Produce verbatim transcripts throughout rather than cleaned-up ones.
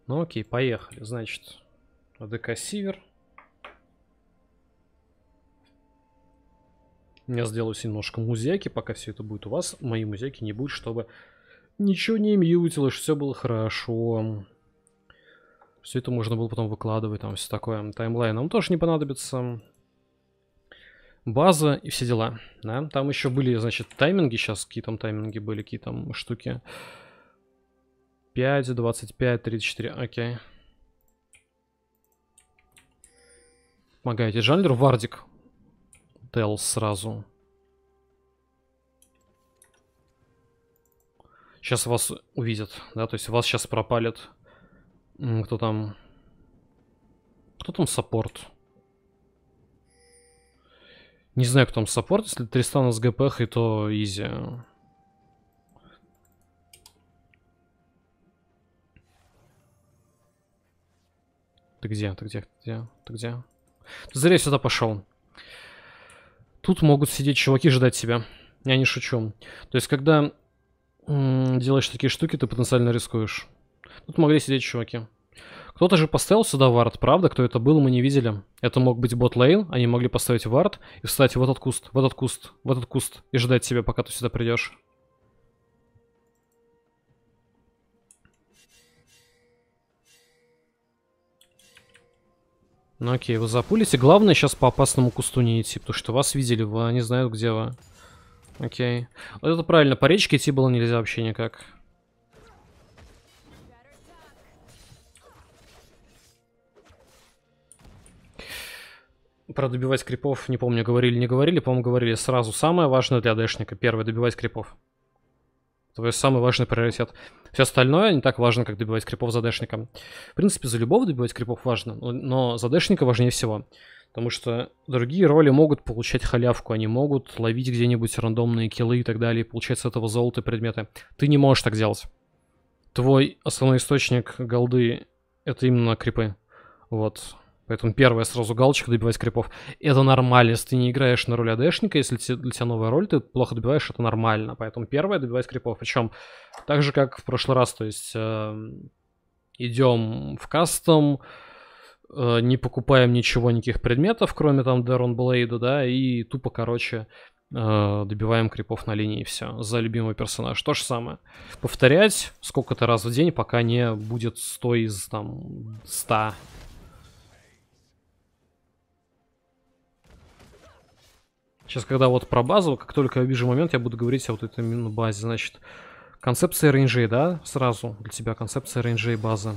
Ну окей, поехали. Значит, АДК Сивер. Я сделаю себе немножко музяки, пока все это будет у вас. Мои музяки не будет, чтобы ничего не мьютилось, все было хорошо. Все это можно было потом выкладывать, там все такое. Таймлайн нам тоже не понадобится. База и все дела, да. Там еще были, значит, тайминги. Сейчас какие там тайминги были, какие там штуки. пять, двадцать пять, тридцать четыре, окей. Помогаете Джанглер, Вардик. Телс сразу. Сейчас вас увидят, да, то есть вас сейчас пропалят. Кто там? Кто там саппорт? Не знаю, кто там саппорт. Если Тристана с ГПХ, то изи. Ты где? Ты где? Ты где? Ты где? Ты зря сюда пошел. Тут могут сидеть чуваки, ждать себя. Я не шучу. То есть, когда м- делаешь такие штуки, ты потенциально рискуешь. Тут могли сидеть чуваки. Кто-то же поставил сюда вард, правда? Кто это был, мы не видели. Это мог быть бот-лейн. Они могли поставить вард и встать в этот куст, в этот куст, в этот куст и ждать тебя, пока ты сюда придешь. Ну окей, вы запулите. Главное сейчас по опасному кусту не идти, потому что вас видели, вы они знают, где вы. Окей. Вот это правильно, по речке идти было нельзя вообще никак. Про добивать крипов, не помню, говорили, не говорили, по-моему, говорили сразу. Самое важное для дэшника, первое, добивать крипов. Твой самый важный приоритет. Все остальное не так важно, как добивать крипов за дэшником. В принципе, за любого добивать крипов важно, но за дэшника важнее всего. Потому что другие роли могут получать халявку, они могут ловить где-нибудь рандомные киллы и так далее, и получать с этого золото и предметы. Ты не можешь так делать. Твой основной источник голды — это именно крипы. Вот. Поэтому первая сразу галочка — добивать крипов. Это нормально, если ты не играешь на роль АДшника, если для тебя новая роль, ты плохо добиваешь, это нормально. Поэтому первая — добивать крипов. Причем так же, как в прошлый раз, то есть э, идем в кастом, э, не покупаем ничего, никаких предметов, кроме там Дэрон Блейда, да, и тупо, короче, э, добиваем крипов на линии, и все, за любимый персонаж. То же самое. Повторять сколько-то раз в день, пока не будет сто из там ста. Сейчас, когда вот про базу, как только я вижу момент, я буду говорить о вот этой именно базе. Значит, концепция рейнджей, да, сразу для тебя концепция рейнджей базы.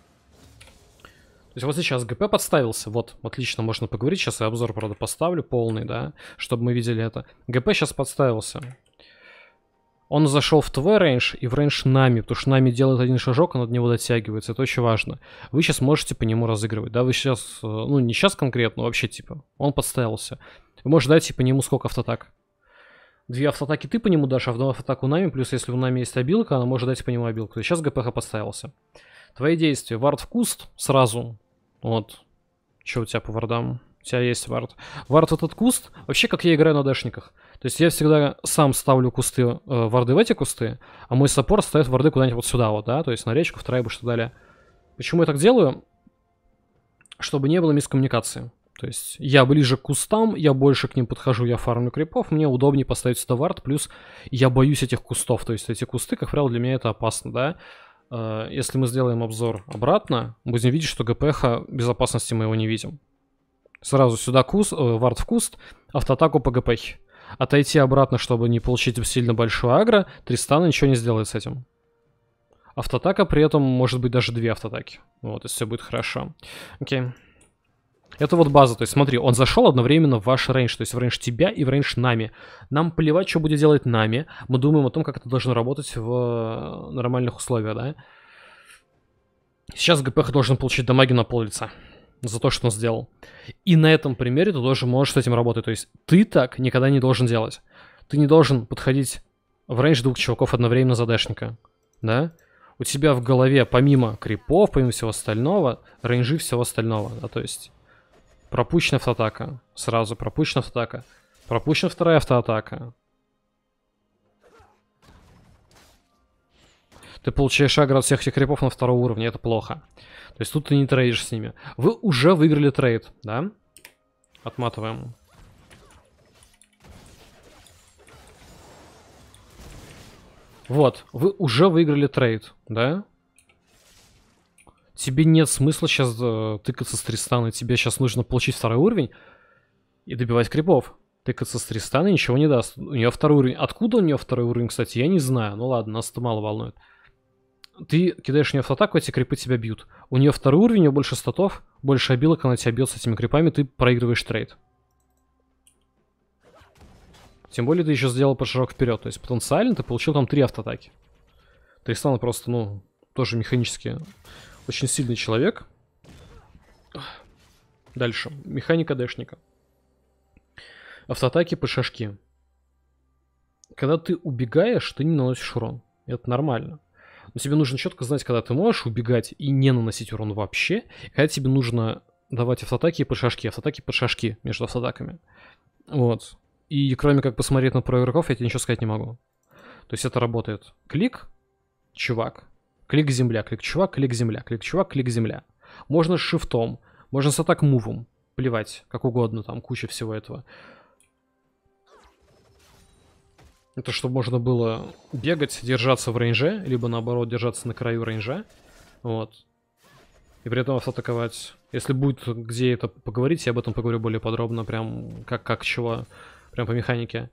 То есть вот сейчас ГП подставился, вот, отлично, можно поговорить. Сейчас я обзор, правда, поставлю полный, да, чтобы мы видели это. ГП сейчас подставился. Он зашел в твой рейндж и в рейндж Нами, потому что Нами делает один шажок, он от него дотягивается, это очень важно. Вы сейчас можете по нему разыгрывать, да, вы сейчас, ну не сейчас конкретно, вообще типа, он подставился. Вы можете дать по нему сколько автоатак. Две автоатаки ты по нему дашь, а одну автоатаку Нами, плюс если у Нами есть обилка, она может дать по нему обилку. То есть сейчас ГПХ подставился. Твои действия, вард в куст сразу, вот, что у тебя по вардам? У тебя есть вард. Вард в этот куст, вообще как я играю на дэшниках. То есть я всегда сам ставлю кусты, э, варды в эти кусты, а мой саппорт ставит варды куда-нибудь вот сюда вот, да, то есть на речку, в трайбу, что далее. Почему я так делаю? Чтобы не было мискоммуникации. То есть я ближе к кустам, я больше к ним подхожу, я фармлю крипов, мне удобнее поставить сюда вард, плюс я боюсь этих кустов, то есть эти кусты, как правило, для меня это опасно, да. Э, если мы сделаем обзор обратно, будем видеть, что ГПХ безопасности мы его не видим. Сразу сюда куст, э, вард в куст, автоатаку по ГПХ. Отойти обратно, чтобы не получить сильно большую агро, Тристана ничего не сделает с этим. Автоатака при этом может быть даже две автоатаки. Вот, если все будет хорошо. Окей. Это вот база, то есть смотри, он зашел одновременно в ваш рейндж, то есть в рейндж тебя и в рейндж Нами. Нам плевать, что будет делать Нами. Мы думаем о том, как это должно работать в нормальных условиях, да. Сейчас ГПХ должен получить дамаги на пол лица за то, что он сделал. И на этом примере ты тоже можешь с этим работать. То есть ты так никогда не должен делать. Ты не должен подходить в рейндж двух чуваков одновременно за дэшника. Да? У тебя в голове помимо крипов, помимо всего остального, рейнджи всего остального. Да? То есть пропущена автоатака. Сразу пропущена автоатака. Пропущена вторая автоатака. Ты получаешь агро от всех этих крипов на втором уровне, это плохо. То есть тут ты не трейдишь с ними. Вы уже выиграли трейд, да? Отматываем. Вот, вы уже выиграли трейд, да? Тебе нет смысла сейчас э, тыкаться с Тристана, тебе сейчас нужно получить второй уровень и добивать крипов. Тыкаться с Тристана ничего не даст. У нее второй уровень. Откуда у нее второй уровень, кстати, я не знаю. Ну ладно, нас это мало волнует. Ты кидаешь в нее автоатаку, эти крипы тебя бьют. У нее второй уровень, у нее больше статов, больше обилок, она тебя бьет с этими крипами, ты проигрываешь трейд. Тем более ты еще сделал шаг вперед. То есть потенциально ты получил там три автоатаки. Тристан просто, ну, тоже механически очень сильный человек. Дальше. Механика дэшника. Автоатаки по шашки. Когда ты убегаешь, ты не наносишь урон. Это нормально. Но тебе нужно четко знать, когда ты можешь убегать и не наносить урон вообще. И когда тебе нужно давать автоатаки по шашки. Автоатаки по шашки между автоатаками. Вот. И кроме как посмотреть на про игроков, я тебе ничего сказать не могу. То есть это работает. Клик, чувак. Клик, земля, клик, чувак, клик, земля. Клик, чувак, клик, земля. Можно с шифтом. Можно с атак-мувом. Плевать, как угодно, там куча всего этого. Это чтобы можно было бегать, держаться в рейнже, либо наоборот держаться на краю рейнжа. Вот. И при этом автоатаковать. Если будет где это поговорить, я об этом поговорю более подробно, прям как, как чего. Прям по механике.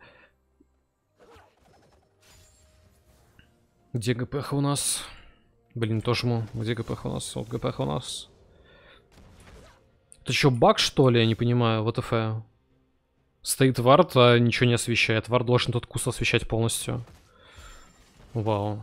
Где ГПХ у нас? Блин, тоже ему. Где ГПХ у нас? Вот ГПХ у нас. Это что, баг, что ли? Я не понимаю. вэ тэ эф. Стоит вард, а ничего не освещает. Вард должен тот кус освещать полностью. Вау.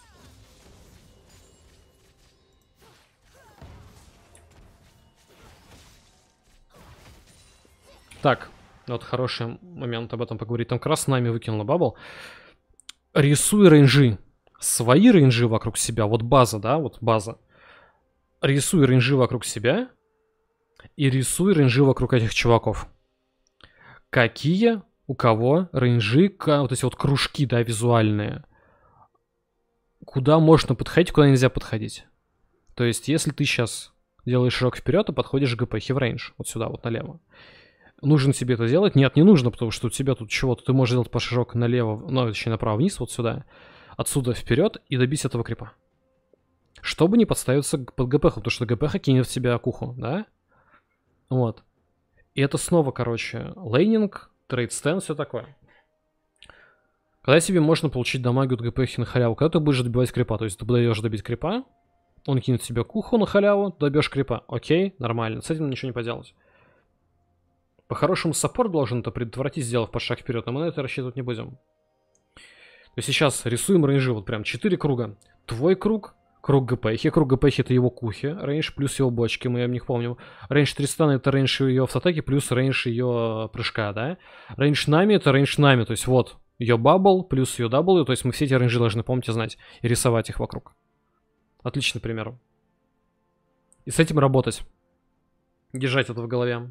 Так. Вот хороший момент об этом поговорить. Там как раз с нами выкинула бабл. Рисуй рейнжи. Свои рейнжи вокруг себя. Вот база, да? Вот база. Рисуй рейнжи вокруг себя. И рисуй рейнжи вокруг этих чуваков. Какие у кого рейнжи, вот эти вот кружки, да, визуальные. Куда можно подходить, куда нельзя подходить. То есть, если ты сейчас делаешь шаг вперед, то подходишь к ГПХ в рейндж. Вот сюда, вот налево. Нужно тебе это делать? Нет, не нужно, потому что у тебя тут чего-то. Ты можешь сделать пошажок налево, ну, точнее, направо-вниз, вот сюда. Отсюда вперед и добить этого крипа. Чтобы не подставиться под ГПХ, потому что ГПХ кинет в тебя куху, да? Вот. И это снова, короче, лейнинг, трейд-стенд, все такое. Когда тебе можно получить дамагу от ГПХ на халяву, когда ты будешь добивать крипа, то есть ты даешь добить крипа, он кинет тебе куху на халяву, добьешь крипа. Окей, нормально, с этим ничего не поделать. По-хорошему, саппорт должен это предотвратить, сделав под шаг вперед, но мы на это рассчитывать не будем. То есть сейчас рисуем рейнжи, вот прям четыре круга. Твой круг, круг ГПХ, круг ГПХ это его кухи, рейндж плюс его бочки, мы о них помним. Рейндж Тристана это рейндж ее автоатаки плюс рейндж ее прыжка, да. Рейндж Нами это рейндж Нами, то есть вот ее бабл плюс ее W, то есть мы все эти рейнджи должны помнить и знать, и рисовать их вокруг. Отличный пример. И с этим работать. Держать это в голове.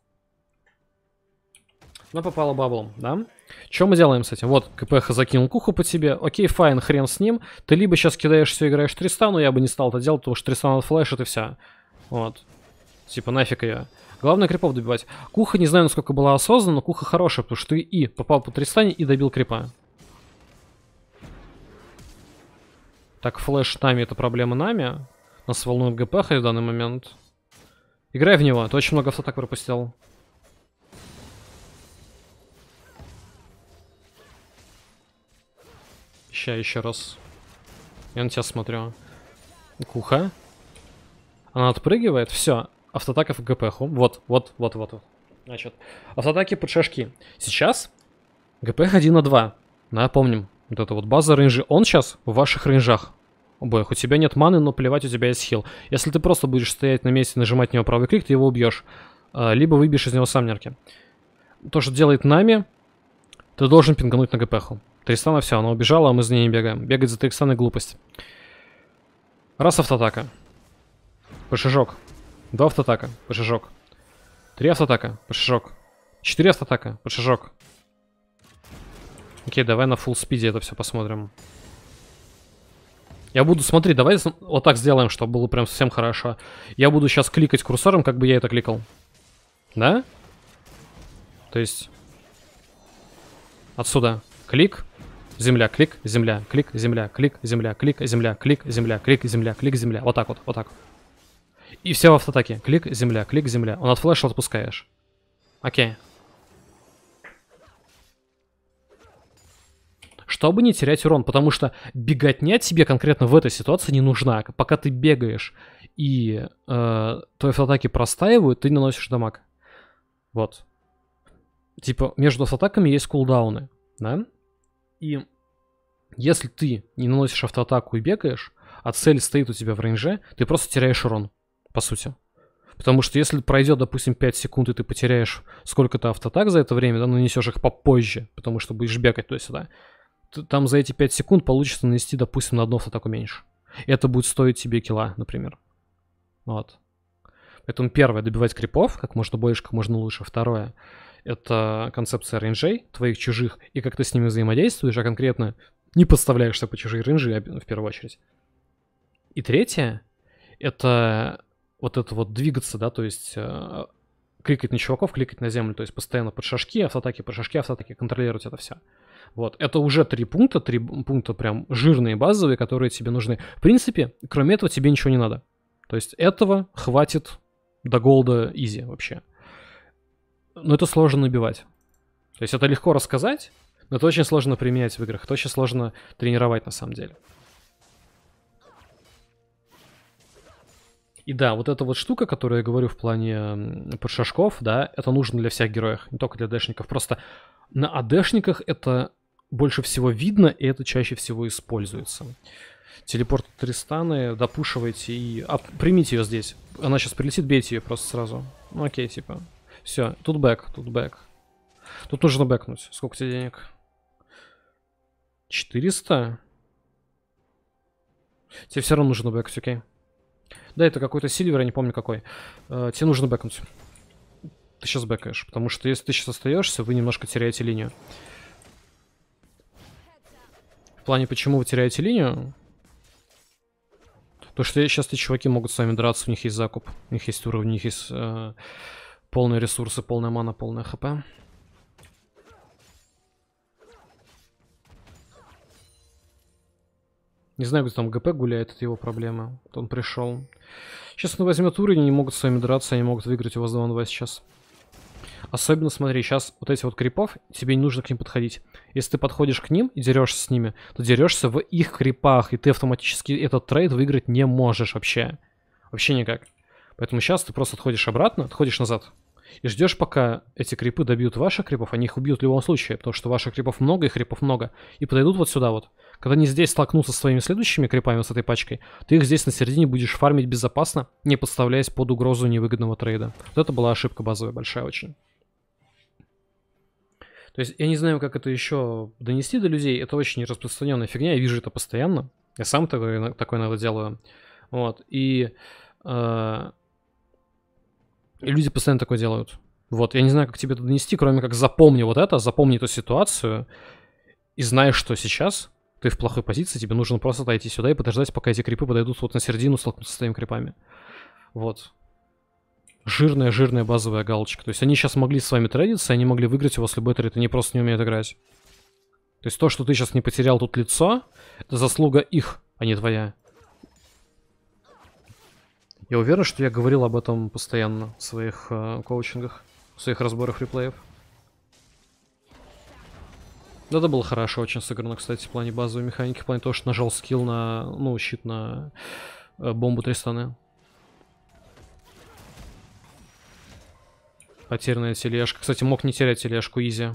Она попала баблом, да? Что мы делаем с этим? Вот, КПХ закинул куху под себе. Окей, файн, хрен с ним. Ты либо сейчас кидаешь все, играешь Тристану, я бы не стал это делать, потому что Тристан отфлешит и все. Вот. Типа, нафиг ее. Главное крипов добивать. Куха, не знаю, насколько была осознанна, но куха хорошая, потому что ты и попал по Тристане, и добил крипа. Так, флеш Нами, это проблема Нами. Нас волнует ГПХ в данный момент. Играй в него, ты очень много автоатак пропустил. Ща еще раз. Я на тебя смотрю. Куха. Она отпрыгивает. Все. Автоатака в ГПХу. Вот, вот, вот, вот, вот. Значит, автоатаки под шашки. Сейчас ГПХ один на два. Напомним. Вот это вот база рейнжи. Он сейчас в ваших рейнжах. Обоих. У тебя нет маны, но плевать, у тебя есть хил. Если ты просто будешь стоять на месте, нажимать на него правый клик, ты его убьешь. Либо выбьешь из него сам нерки. То, что делает Нами, ты должен пингануть на ГПХу. Тристана все, она убежала, а мы за ней не бегаем. Бегать за Тристаной глупость. Раз автоатака. Пошажок. Два автоатака. Пошажок. Три автоатака. Пошажок. Четыре автоатака. Пошажок. Окей, давай на фулл спиде это все посмотрим. Я буду смотреть, давай вот так сделаем, чтобы было прям совсем хорошо. Я буду сейчас кликать курсором, как бы я это кликал. Да? То есть... Отсюда. Клик. Земля, клик, земля, клик, земля, клик, земля, клик, земля, клик, земля, клик, земля, клик, земля. Вот так вот, вот так. И все в автотаке. Клик, земля, клик, земля. Он отфлешил, отпускаешь. Окей. Чтобы не терять урон, потому что беготня тебе конкретно в этой ситуации не нужна. Пока ты бегаешь и э, твои автоатаки простаивают, ты наносишь дамаг. Вот. Типа, между автоатаками есть кулдауны, да? И если ты не наносишь автоатаку и бегаешь, а цель стоит у тебя в рейнже, ты просто теряешь урон, по сути. Потому что если пройдет, допустим, пять секунд, и ты потеряешь сколько-то автоатак за это время, да, нанесешь их попозже, потому что будешь бегать туда-сюда, там за эти пять секунд получится нанести, допустим, на одну автоатаку меньше. И это будет стоить тебе килла, например. Вот. Поэтому первое, добивать крипов, как можно больше, как можно лучше. Второе, это концепция рейнджей, твоих чужих, и как ты с ними взаимодействуешь, а конкретно не подставляешься по чужие рейнджи в первую очередь. И третье, это вот это вот двигаться, да, то есть э, кликать на чуваков, кликать на землю, то есть постоянно под шашки, автоатаки, под шашки, автоатаки, контролировать это все. Вот, это уже три пункта, три пункта прям жирные, базовые, которые тебе нужны. В принципе, кроме этого тебе ничего не надо. То есть этого хватит до голда изи вообще. Но это сложно набивать. То есть это легко рассказать, но это очень сложно применять в играх. Это очень сложно тренировать на самом деле. И да, вот эта вот штука, которую я говорю в плане подшашков, да, это нужно для всех героев, не только для дэшников. Просто на АДшниках это больше всего видно, и это чаще всего используется. Телепорт Тристаны, допушивайте и... А, примите ее здесь. Она сейчас прилетит, бейте ее просто сразу. Ну окей, типа. Все, тут бэк, тут бэк. Тут нужно бэкнуть. Сколько тебе денег? четыреста? Тебе все равно нужно бэкнуть, окей. Да, это какой-то сильвер, я не помню какой. Uh, тебе нужно бэкнуть. Ты сейчас бэкаешь, потому что если ты сейчас остаешься, вы немножко теряете линию. В плане, почему вы теряете линию? Потому что сейчас эти чуваки могут с вами драться, у них есть закуп, у них есть уровень, у них есть uh, полные ресурсы, полная мана, полная хп. Не знаю, где там ГП гуляет, это его проблема. Вот он пришел. Сейчас он возьмет уровень, они могут с вами драться, они могут выиграть у вас два на два сейчас. Особенно, смотри, сейчас вот эти вот крипов, тебе не нужно к ним подходить. Если ты подходишь к ним и дерешься с ними, то дерешься в их крипах, и ты автоматически этот трейд выиграть не можешь вообще. Вообще никак. Поэтому сейчас ты просто отходишь обратно, отходишь назад. И ждешь, пока эти крипы добьют ваших крипов, они их убьют в любом случае, потому что ваших крипов много, их крипов много. И подойдут вот сюда вот. Когда они здесь столкнутся с своими следующими крипами, с этой пачкой, ты их здесь на середине будешь фармить безопасно, не подставляясь под угрозу невыгодного трейда. Вот это была ошибка базовая, большая очень. То есть я не знаю, как это еще донести до людей, это очень распространенная фигня, я вижу это постоянно. Я сам такой, такой иногда делаю. Вот, и... Э И люди постоянно такое делают. Вот, я не знаю, как тебе это донести, кроме как запомни вот это, запомни эту ситуацию, и знаешь, что сейчас ты в плохой позиции, тебе нужно просто отойти сюда и подождать, пока эти крипы подойдут вот на середину, столкнуться с твоими крипами. Вот. Жирная-жирная базовая галочка. То есть они сейчас могли с вами трейдиться, они могли выиграть у вас любой трейд, они просто не умеют играть. То есть то, что ты сейчас не потерял тут лицо, это заслуга их, а не твоя. Я уверен, что я говорил об этом постоянно в своих э, коучингах, в своих разборах реплеев. Да, это было хорошо очень сыграно, кстати, в плане базовой механики, в плане того, что нажал скилл на, ну, щит на э, бомбу Тристаны. Потерянная тележка. Кстати, мог не терять тележку, изи.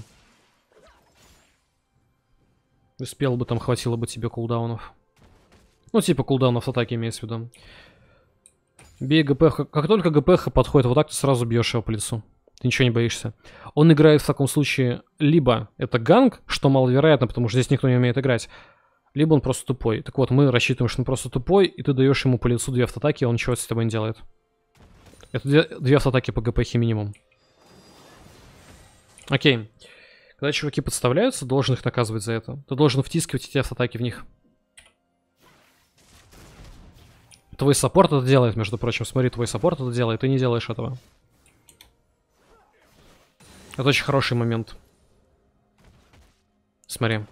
Успел бы, там хватило бы тебе кулдаунов. Ну, типа кулдаунов атаки имеется в виду. Бей ГПХ. Как только ГПХ подходит вот так, ты сразу бьешь его по лицу. Ты ничего не боишься. Он играет в таком случае либо это ганг, что маловероятно, потому что здесь никто не умеет играть, либо он просто тупой. Так вот, мы рассчитываем, что он просто тупой, и ты даешь ему по лицу две автоатаки, и он ничего с тобой не делает. Это две, две автоатаки по ГПХ минимум. Окей. Когда чуваки подставляются, должен их наказывать за это. Ты должен втискивать эти автоатаки в них. твой саппорт это делает, между прочим. Смотри, твой саппорт это делает, ты не делаешь этого. Это очень хороший момент. Смотри.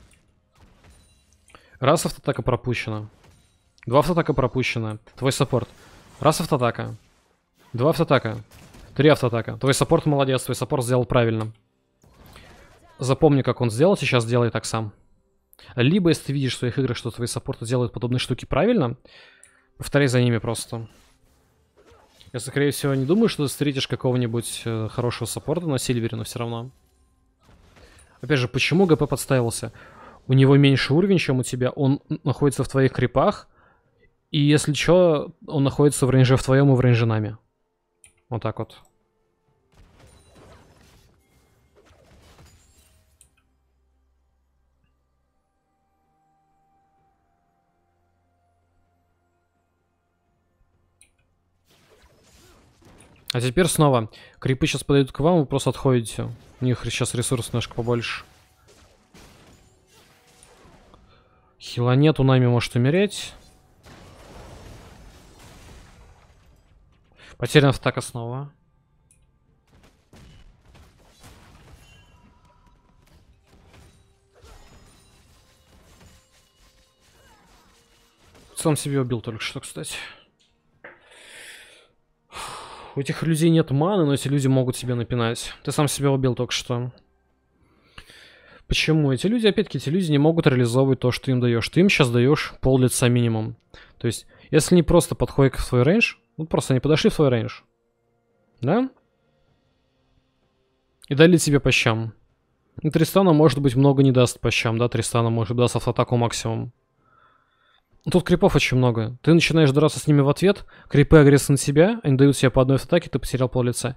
Раз автоатака пропущена. Два автоатака пропущена. Твой саппорт. Раз автоатака. Два автоатака. Три автоатака. Твой саппорт молодец, твой саппорт сделал правильно. Запомни, как он сделал, сейчас делай так сам. Либо, если ты видишь в своих играх, что твои саппорты делают подобные штуки правильно, повторяй за ними просто. Я, скорее всего, не думаю, что ты встретишь какого-нибудь э, хорошего саппорта на Сильвере, но все равно. Опять же, почему ГП подставился? У него меньше уровень, чем у тебя, он находится в твоих крипах, и если что, он находится в рейнже в твоем и в рейнже нами. Вот так вот. А теперь снова. Крипы сейчас подойдут к вам, вы просто отходите. У них сейчас ресурс немножко побольше. Хила нет, у нами может умереть. Потеряна атака снова. Сам себе убил только что, кстати. У этих людей нет маны, но эти люди могут себе напинать. Ты сам себя убил только что. Почему? Эти люди, опять-таки, эти люди не могут реализовывать то, что ты им даешь. Ты им сейчас даешь пол лица минимум. То есть, если не просто подходят в твой рейндж, ну просто они подошли в твой рейндж. Да? И дали тебе по щам. И Тристана, может быть, много не даст по щам, да? Тристана может даст автоатаку максимум. Тут крипов очень много. Ты начинаешь драться с ними в ответ, крипы агрессивны на тебя, они дают тебе по одной атаке, ты потерял пол лица.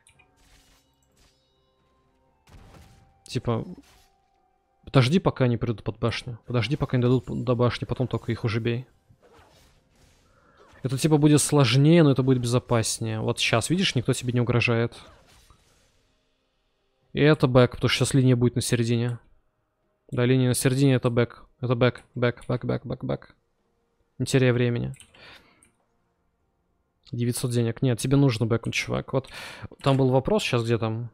Типа, подожди, пока они придут под башню. Подожди, пока они дадут до башни, потом только их уже бей. Это типа будет сложнее, но это будет безопаснее. Вот сейчас, видишь, никто тебе не угрожает. И это бэк, потому что сейчас линия будет на середине. Да, линия на середине это бэк. Это бэк, бэк, бэк, бэк, бэк, бэк. Не теряя времени. девятьсот денег. Нет, тебе нужно бэкнуть, чувак. Вот там был вопрос сейчас, где там.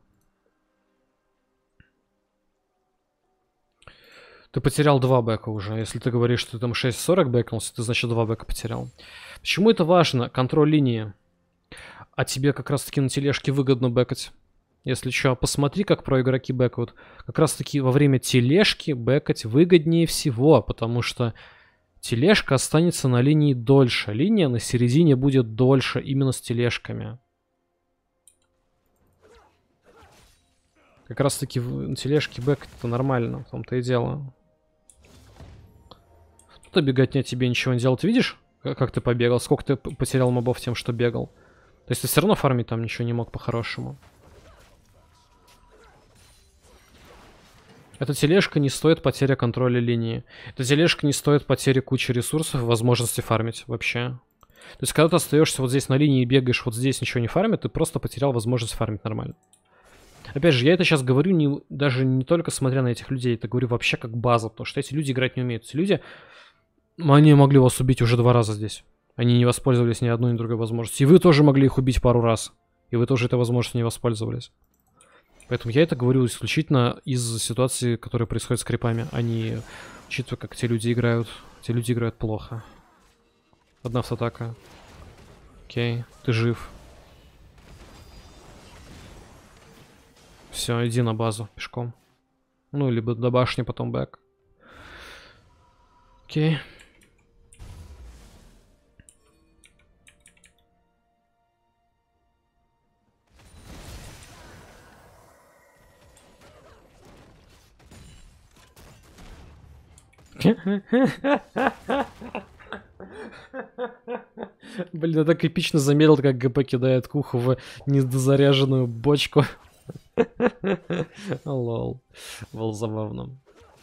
Ты потерял два бэка уже. Если ты говоришь, что ты там шесть сорок бэкнулся, ты, значит, два бэка потерял. Почему это важно? Контроль линии. А тебе как раз-таки на тележке выгодно бэкать. Если что, посмотри, как про игроки бэкают. Как раз-таки во время тележки бэкать выгоднее всего, потому что тележка останется на линии дольше. Линия на середине будет дольше именно с тележками. Как раз таки на тележке бэк это нормально, в том-то и дело. Тут беготня тебе ничего не делал. Ты видишь, как ты побегал? Сколько ты потерял мобов тем, что бегал? То есть ты все равно фармить там ничего не мог по-хорошему. Эта тележка не стоит потери контроля линии. Эта тележка не стоит потери кучи ресурсов и возможности фармить вообще. То есть, когда ты остаешься вот здесь на линии и бегаешь вот здесь, ничего не фармит, ты просто потерял возможность фармить нормально. Опять же, я это сейчас говорю не, даже не только смотря на этих людей, это говорю вообще как база, потому что эти люди играть не умеют. Эти люди, они могли вас убить уже два раза здесь. Они не воспользовались ни одной, ни другой возможностью. И вы тоже могли их убить пару раз. И вы тоже этой возможностью не воспользовались. Поэтому я это говорю исключительно из ситуации, которая происходит с крипами, а не учитывая, как те люди играют. Те люди играют плохо. Одна автоатака. Окей, ты жив. Все, иди на базу пешком. Ну, либо до башни, потом бэк. Окей. Блин, я так эпично замерил, как ГП кидает куху в недозаряженную бочку. Лол. Было забавно.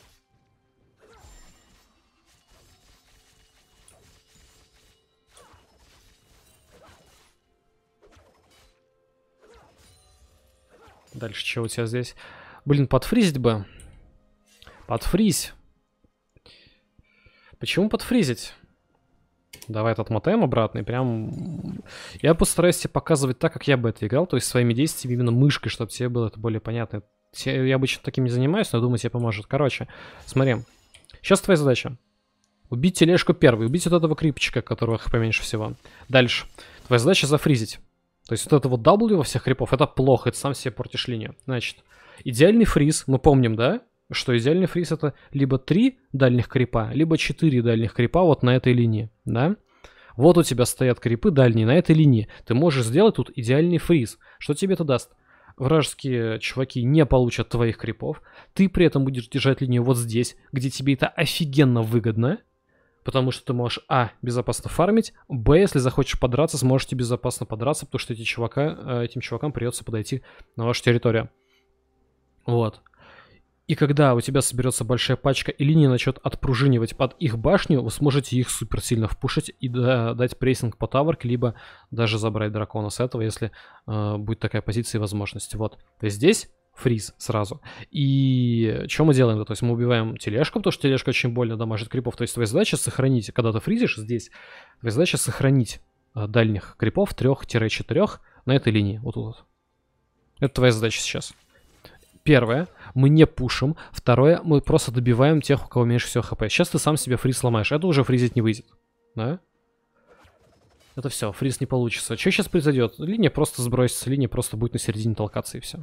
Дальше что у тебя здесь? Блин, подфризить бы. Подфриз. Почему подфризить? Давай этот мотем обратный, прям... Я постараюсь тебе показывать так, как я бы это играл, то есть своими действиями, именно мышкой, чтобы тебе было это более понятно. Я обычно таким не занимаюсь, но думаю, тебе поможет. Короче, смотри. Сейчас твоя задача. Убить тележку первой, убить вот этого крипчика, которого хп меньше всего. Дальше. Твоя задача зафризить. То есть вот это вот W во всех крипов, это плохо, это сам себе портишь линию. Значит, идеальный фриз, мы помним, да? Что идеальный фриз это либо три дальних крипа, либо четыре дальних крипа вот на этой линии, да? Вот у тебя стоят крипы дальние на этой линии. Ты можешь сделать тут идеальный фриз. Что тебе это даст? Вражеские чуваки не получат твоих крипов. Ты при этом будешь держать линию вот здесь, где тебе это офигенно выгодно. Потому что ты можешь, а, безопасно фармить, б, если захочешь подраться, сможете безопасно подраться, потому что эти чувака, этим чувакам придется подойти на вашу территорию. Вот. И когда у тебя соберется большая пачка и линия начнет отпружинивать под их башню, вы сможете их супер сильно впушить и да, дать прессинг по таверке, либо даже забрать дракона с этого, если э, будет такая позиция и возможность. Вот. То есть здесь фриз сразу. И что мы делаем? То есть мы убиваем тележку, потому что тележка очень больно дамажит крипов. То есть твоя задача сохранить, когда ты фризишь здесь, твоя задача сохранить э, дальних крипов трех-четырех на этой линии. Вот тут вот. Это твоя задача сейчас. Первое, мы не пушим. Второе, мы просто добиваем тех, у кого меньше всего хп. Сейчас ты сам себе фриз сломаешь. Это уже фризить не выйдет. Да? Это все, фриз не получится. Что сейчас произойдет? Линия просто сбросится, линия просто будет на середине толкаться и все.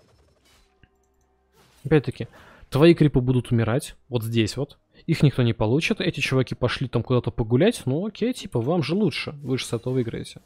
Опять-таки, твои крипы будут умирать. Вот здесь вот. Их никто не получит. Эти чуваки пошли там куда-то погулять. Ну окей, типа, вам же лучше. Вы же с этого выиграете.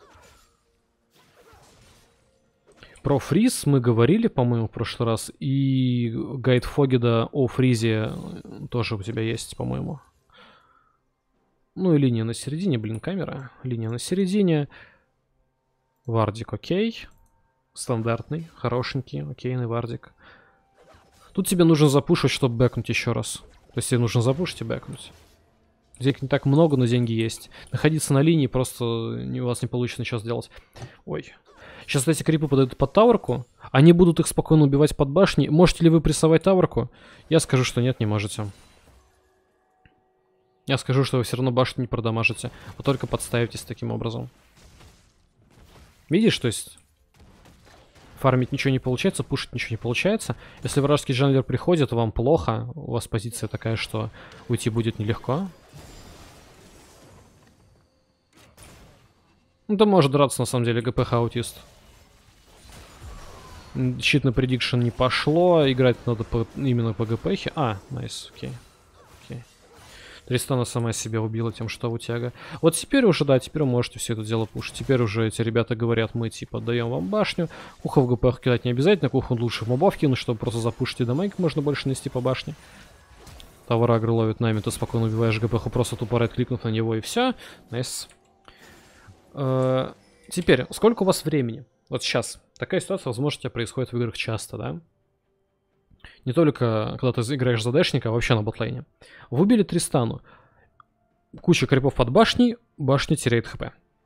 Про фриз мы говорили, по-моему, в прошлый раз. И гайд Фогеда о фризе тоже у тебя есть, по-моему. Ну и линия на середине, блин, камера. Линия на середине. Вардик, окей. Стандартный, хорошенький, окейный вардик. Тут тебе нужно запушить, чтобы бэкнуть еще раз. То есть тебе нужно запушить и бэкнуть. Денег не так много, но деньги есть. Находиться на линии просто у вас не получится ничего сделать. Ой. Сейчас эти крипы подойдут под таверку. Они будут их спокойно убивать под башней. Можете ли вы прессовать таверку? Я скажу, что нет, не можете. Я скажу, что вы все равно башню не продамажите. Вы только подставитесь таким образом. Видишь, то есть... Фармить ничего не получается, пушить ничего не получается. Если вражеский джанглер приходит, вам плохо. У вас позиция такая, что уйти будет нелегко. Ну, да может драться на самом деле ГПХ-аутист. Щит на предикшн не пошло. Играть надо по, именно по ГПХе. А, найс, окей. окей. Тристана сама себя убила тем, что утяга. Вот теперь уже, да, теперь вы можете все это дело пушить. Теперь уже эти ребята говорят, мы типа даем вам башню. Куху в ГПХ кидать не обязательно. Куху лучше в мобов кинуть, чтобы просто запушить и дамаг можно больше нести по башне. Товар агро ловит нами, ты спокойно убиваешь ГПХ, просто тупо райт-кликнув на него и все. Найс. Uh, теперь, сколько у вас времени? Вот сейчас. Такая ситуация, возможно, у тебя происходит в играх часто, да? Не только когда ты играешь за дэшника, а вообще на ботлейне. Вы убили Тристану. Куча крипов под башней, башня теряет хп.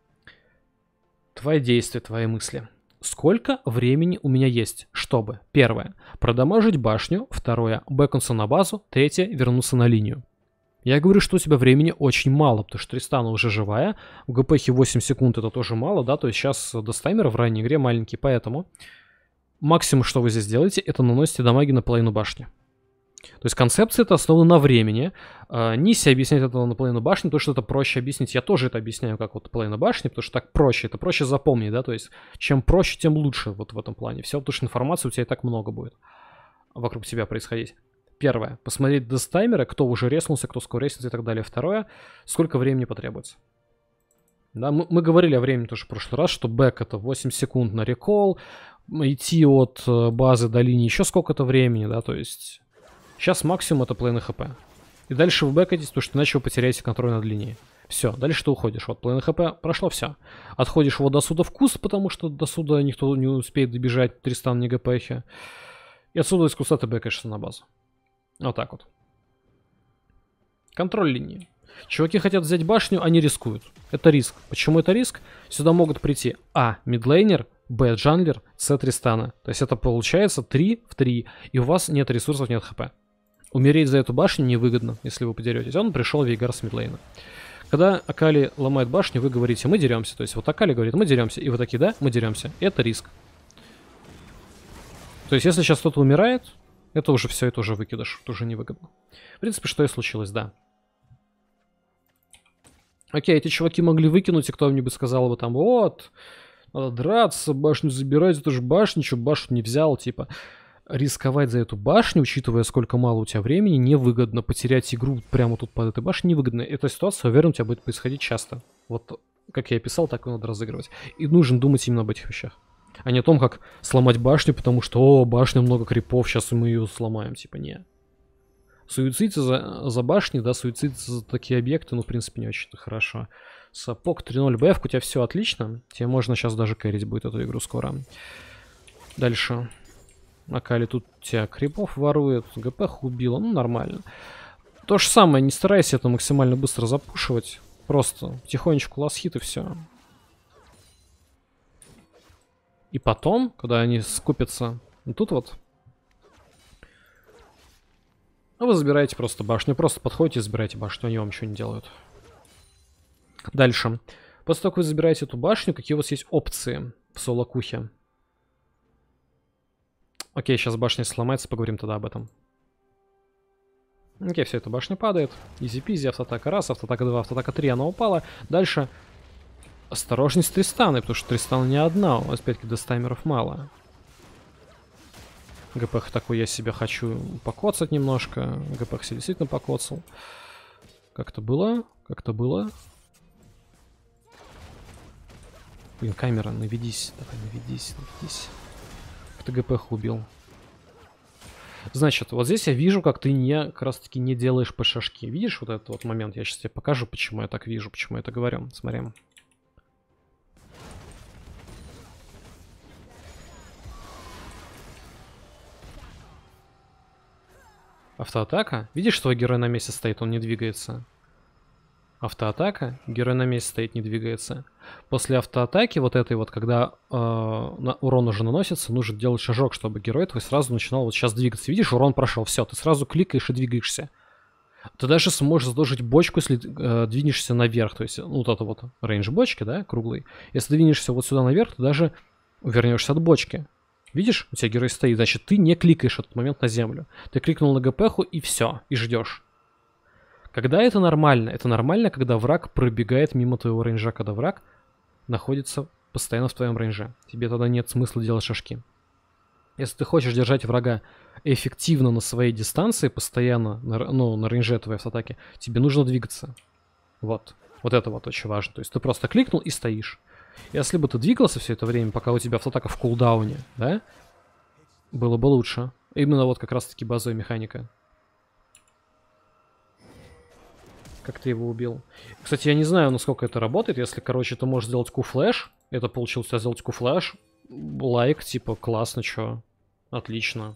Твои действия, твои мысли. Сколько времени у меня есть, чтобы, первое, продамажить башню, второе, бэкнуться на базу, третье, вернуться на линию. Я говорю, что у тебя времени очень мало, потому что Тристана уже живая. В ГПХе восемь секунд это тоже мало, да, то есть сейчас дестаймер в ранней игре маленький, поэтому максимум, что вы здесь делаете, это наносите дамаги на половину башни. То есть концепция это основана на времени. Ниси объяснять это на половину башни, потому что это проще объяснить. Я тоже это объясняю как вот половина башни, потому что так проще, это проще запомнить, да, то есть чем проще, тем лучше вот в этом плане. Все, потому что информации у тебя и так много будет вокруг тебя происходить. Первое. Посмотреть дестаймеры, кто уже реснулся, кто скоро реснется и так далее. Второе. Сколько времени потребуется. Да, мы, мы говорили о времени тоже в прошлый раз, что бэк это восемь секунд на рекол. Идти от базы до линии еще сколько-то времени, да, то есть... Сейчас максимум это половина хп. И дальше вы бэкаетесь, потому что иначе вы потеряете контроль над линией. Все, дальше ты уходишь. Вот половина хп, прошло все. Отходишь вот до суда в куст, потому что до суда никто не успеет добежать, Тристан не ГПХи. И отсюда из куста ты бэкаешься на базу. Вот так вот. Контроль линии. Чуваки хотят взять башню, они рискуют. Это риск. Почему это риск? Сюда могут прийти А. Мидлейнер, Б. Джанглер, С. Тристана. То есть это получается три в три. И у вас нет ресурсов, нет хп. Умереть за эту башню невыгодно, если вы подеретесь. Он пришел Вейгар с мидлейна. Когда Акали ломает башню, вы говорите, мы деремся. То есть вот Акали говорит, мы деремся. И вы такие, да, мы деремся. Это риск. То есть если сейчас кто-то умирает, это уже все, это уже выкидыш. Это уже невыгодно. В принципе, что и случилось, да. Окей, эти чуваки могли выкинуть, и кто-нибудь сказал бы там, вот, надо драться, башню забирать, это же башня, что башню не взял, типа. Рисковать за эту башню, учитывая, сколько мало у тебя времени, невыгодно. Потерять игру прямо тут под этой башней невыгодно. Эта ситуация, уверен, у тебя будет происходить часто. Вот как я писал, так и надо разыгрывать. И нужно думать именно об этих вещах. А не о том, как сломать башню, потому что, о, башня много крипов, сейчас мы ее сломаем. Типа, не. Суицид за, за башни, да, суицид за такие объекты, ну, в принципе, не очень-то хорошо. Сапог три ноль БФ, у тебя все отлично. Тебе можно сейчас даже кэрить будет эту игру скоро. Дальше. Акали тут тебя крипов ворует, ГПХ убила, ну нормально. То же самое, не старайся это максимально быстро запушивать. Просто тихонечку ласхит и все. И потом, когда они скупятся, вот тут вот, вы забираете просто башню. Просто подходите и забираете башню, они вам ничего не делают. Дальше. После того, как вы забираете эту башню, какие у вас есть опции в соло-кухе? Окей, сейчас башня сломается, поговорим тогда об этом. Окей, все, эта башня падает. Изи-пизи, автоатака раз, автоатака два, автоатака три, она упала. Дальше. Осторожней с Тристаной, потому что Тристана не одна, у вас опять-таки дестаймеров мало. ГПХ такой, я себя хочу покоцать немножко. ГПХ себя действительно покоцал. Как-то было, как-то было. Блин, камера, наведись, давай, наведись, наведись. Ты ГПХ убил. Значит, вот здесь я вижу, как ты не, как раз таки не делаешь по шашки. Видишь вот этот вот момент? Я сейчас тебе покажу, почему я так вижу, почему я это говорю. Смотри. Автоатака. Видишь, твой герой на месте стоит, он не двигается. Автоатака, герой на месте стоит, не двигается. После автоатаки, вот этой вот, когда э, на, урон уже наносится, нужно делать шажок, чтобы герой твой сразу начинал вот сейчас двигаться. Видишь, урон прошел, все, ты сразу кликаешь и двигаешься. Ты даже сможешь задолжить бочку, если э, двинешься наверх. То есть, ну, вот это вот рейндж бочки, да, круглый. Если двинешься вот сюда наверх, ты даже вернешься от бочки. Видишь, у тебя герой стоит, значит, ты не кликаешь в этот момент на землю. Ты кликнул на ГПХу и все, и ждешь. Когда это нормально? Это нормально, когда враг пробегает мимо твоего рейнджа, когда враг находится постоянно в твоем рейнже. Тебе тогда нет смысла делать шажки. Если ты хочешь держать врага эффективно на своей дистанции, постоянно, на, ну, на рейнже твоей автоатаки, тебе нужно двигаться. Вот. Вот это вот очень важно. То есть ты просто кликнул и стоишь. Если бы ты двигался все это время, пока у тебя автоатака в кулдауне, да, было бы лучше. Именно вот как раз-таки базовая механика. Как ты его убил. Кстати, я не знаю, насколько это работает. Если, короче, ты можешь сделать Q-флэш. Это получилось у тебя сделать Q-флэш. Лайк, типа, классно, чё. Отлично.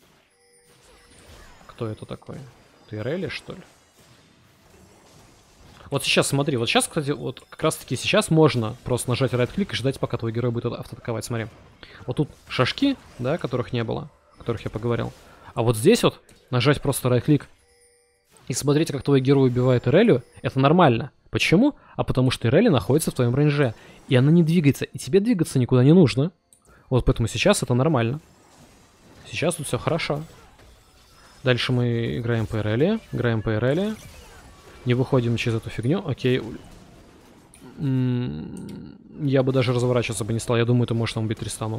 Кто это такой? Ты Релли, что ли? Вот сейчас, смотри. Вот сейчас, кстати, вот как раз-таки сейчас можно просто нажать right-клик и ждать, пока твой герой будет автоатаковать. Смотри. Вот тут шашки, да, которых не было. О которых я поговорил. А вот здесь вот нажать просто right-клик и смотрите, как твой герой убивает Ирелию, это нормально. Почему? А потому что Ирелия находится в твоем рейнже. И она не двигается. И тебе двигаться никуда не нужно. Вот поэтому сейчас это нормально. Сейчас тут все хорошо. Дальше мы играем по Ирелии. Играем по Ирелии. Не выходим через эту фигню. Окей. М-м- я бы даже разворачиваться бы не стал. Я думаю, ты можешь там убить Тристану.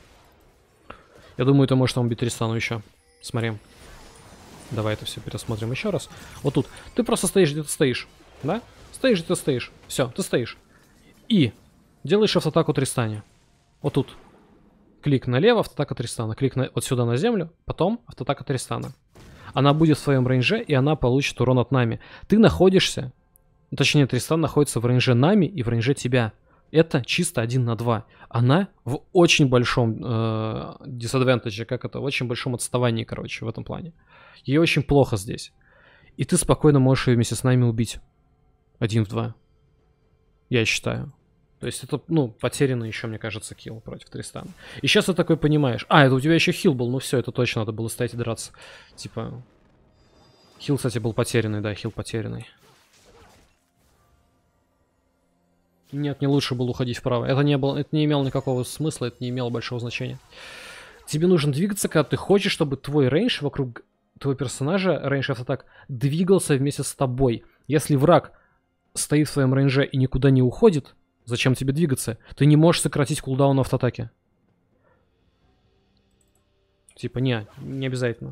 Я думаю, ты можешь там убить Тристану еще. Смотри. Давай это все пересмотрим еще раз. Вот тут. Ты просто стоишь, где ты стоишь. Да? Стоишь, где ты стоишь. Все, ты стоишь. И делаешь автоатаку Тристане. Вот тут. Клик налево, автоатака Тристана. Клик на, вот сюда на землю, потом автоатака Тристана. Она будет в своем рейнже, и она получит урон от Нами. Ты находишься, точнее, Тристан находится в рейнже Нами и в рейнже тебя. Это чисто один на два. Она в очень большом э, disadvantage, как это, в очень большом отставании, короче, в этом плане. Ей очень плохо здесь. И ты спокойно можешь ее вместе с нами убить. Один в два. Я считаю. То есть это, ну, потерянный еще, мне кажется, килл против Тристана. И сейчас ты такой понимаешь. А, это у тебя еще хил был. Ну все, это точно надо было стоять и драться. Типа... Хил, кстати, был потерянный, да, хил потерянный. Нет, не лучше было уходить вправо. Это не было, это не имело никакого смысла, это не имело большого значения. Тебе нужно двигаться, когда ты хочешь, чтобы твой рейндж вокруг твоего персонажа, рейндж автоатак, двигался вместе с тобой. Если враг стоит в своем рейнже и никуда не уходит, зачем тебе двигаться? Ты не можешь сократить кулдаун автоатаки. Типа, не, не обязательно.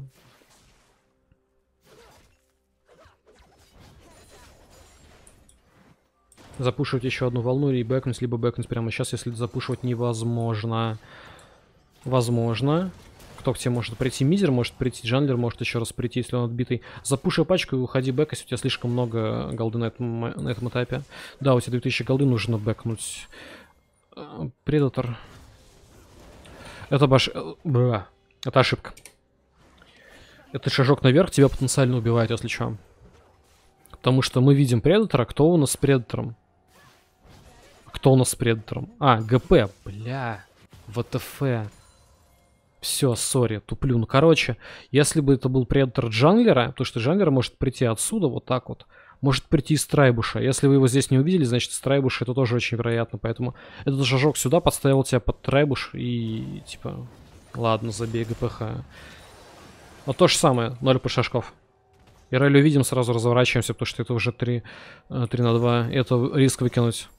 Запушивать еще одну волну и бэкнуть, либо бэкнуть прямо сейчас, если запушивать невозможно. Возможно. Кто к тебе может прийти? Мизер может прийти, Джанглер может еще раз прийти, если он отбитый. Запуши пачку и уходи бэкать, у тебя слишком много голды на этом, на этом этапе. Да, у тебя две тысячи голды нужно бэкнуть. Предатор. Это баш... Бля. Это ошибка. Это шажок наверх тебя потенциально убивает, если что. Потому что мы видим предатора. Кто у нас с предатором? Кто у нас с предатором? А, ГП. Бля. ВТФ. Все, сори, туплю. Ну, короче, если бы это был предатор джанглера, то что джанглер может прийти отсюда, вот так вот. Может прийти из Трайбуша. Если вы его здесь не увидели, значит, из Трайбуша это тоже очень вероятно. Поэтому этот шажок сюда подставил тебя под Трайбуш и, типа, ладно, забей ГПХ. Но то же самое, ноль по шажков. Ирелю видим, сразу разворачиваемся, потому что это уже три на два. Это риск выкинуть.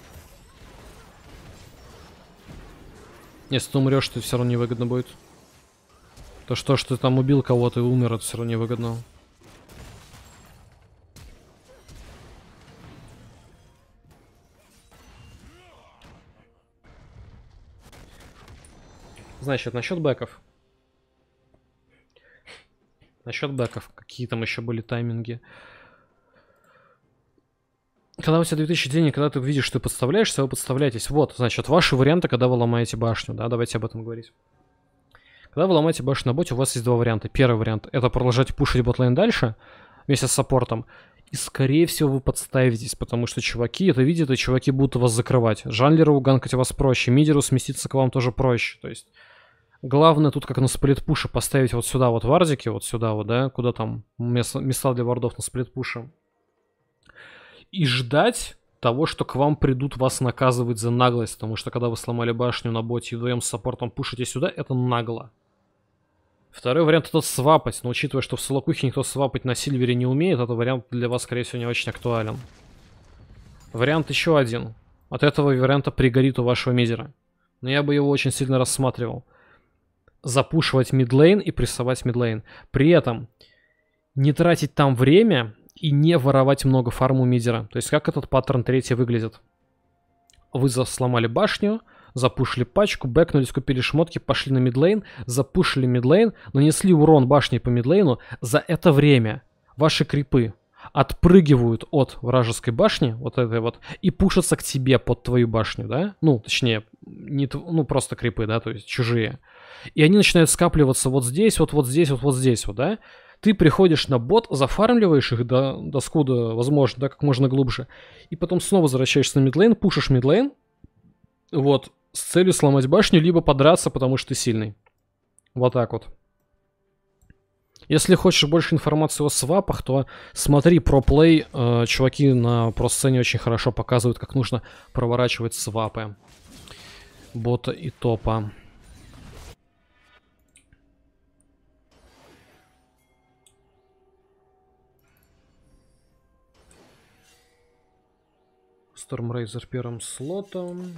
Если ты умрешь, то все равно невыгодно будет. То что, что ты там убил кого-то и умер, это все равно невыгодно. Значит, насчет бэков. Насчет бэков. Какие там еще были тайминги? Когда у тебя две тысячи денег, когда ты видишь, что ты подставляешься, вы подставляетесь. Вот, значит, ваши варианты, когда вы ломаете башню, да, давайте об этом говорить. Когда вы ломаете башню на боте, у вас есть два варианта. Первый вариант — это продолжать пушить ботлейн дальше, вместе с саппортом. И, скорее всего, вы подставитесь, потому что чуваки это видят, и чуваки будут вас закрывать. Жанлеру ганкать вас проще, мидеру сместиться к вам тоже проще. То есть, главное тут, как на сплитпуше, поставить вот сюда вот вардики, вот сюда вот, да, куда там места, места для вардов на сплитпуше. И ждать того, что к вам придут вас наказывать за наглость. Потому что когда вы сломали башню на боте и вдвоем с саппортом пушите сюда, это нагло. Второй вариант — это свапать. Но учитывая, что в солокухе никто свапать на сильвере не умеет, этот вариант для вас, скорее всего, не очень актуален. Вариант еще один. От этого варианта пригорит у вашего мизера. Но я бы его очень сильно рассматривал. Запушивать мидлейн и прессовать мидлейн. При этом не тратить там время и не воровать много фарму мидера. То есть как этот паттерн третий выглядит? Вы сломали башню, запушили пачку, бэкнулись, купили шмотки, пошли на мидлейн, запушили мидлейн, нанесли урон башни по мидлейну. За это время ваши крипы отпрыгивают от вражеской башни, вот этой вот, и пушатся к тебе под твою башню, да? Ну, точнее, не, ну просто крипы, да, то есть чужие. И они начинают скапливаться вот здесь, вот, вот здесь, вот, вот здесь, вот, да? Ты приходишь на бот, зафармливаешь их до, до скуда, возможно, да, как можно глубже, и потом снова возвращаешься на мидлейн, пушишь мидлейн, вот, с целью сломать башню, либо подраться, потому что ты сильный. Вот так вот. Если хочешь больше информации о свапах, то смотри проплей. Э, чуваки на просцене очень хорошо показывают, как нужно проворачивать свапы бота и топа. Стормрейзер первым слотом.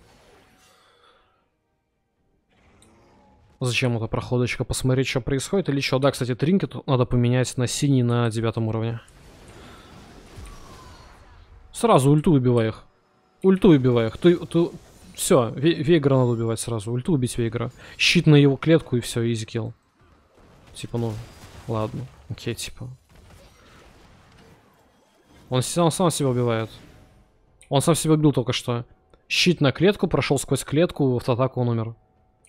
Зачем эта проходочка? Посмотреть, что происходит или что? Да, кстати, тринкет надо поменять на синий на девятом уровне. Сразу ульту убивай их. Ульту убивай их. Ты, ты... Все, Вейгра надо убивать сразу. Ульту убить Вейгра. Щит на его клетку и все, изи килл. Типа, ну, ладно. Окей, типа. Он, он сам себя убивает. Он сам себя убил только что. Щит на клетку, прошел сквозь клетку, в автоатаку он умер.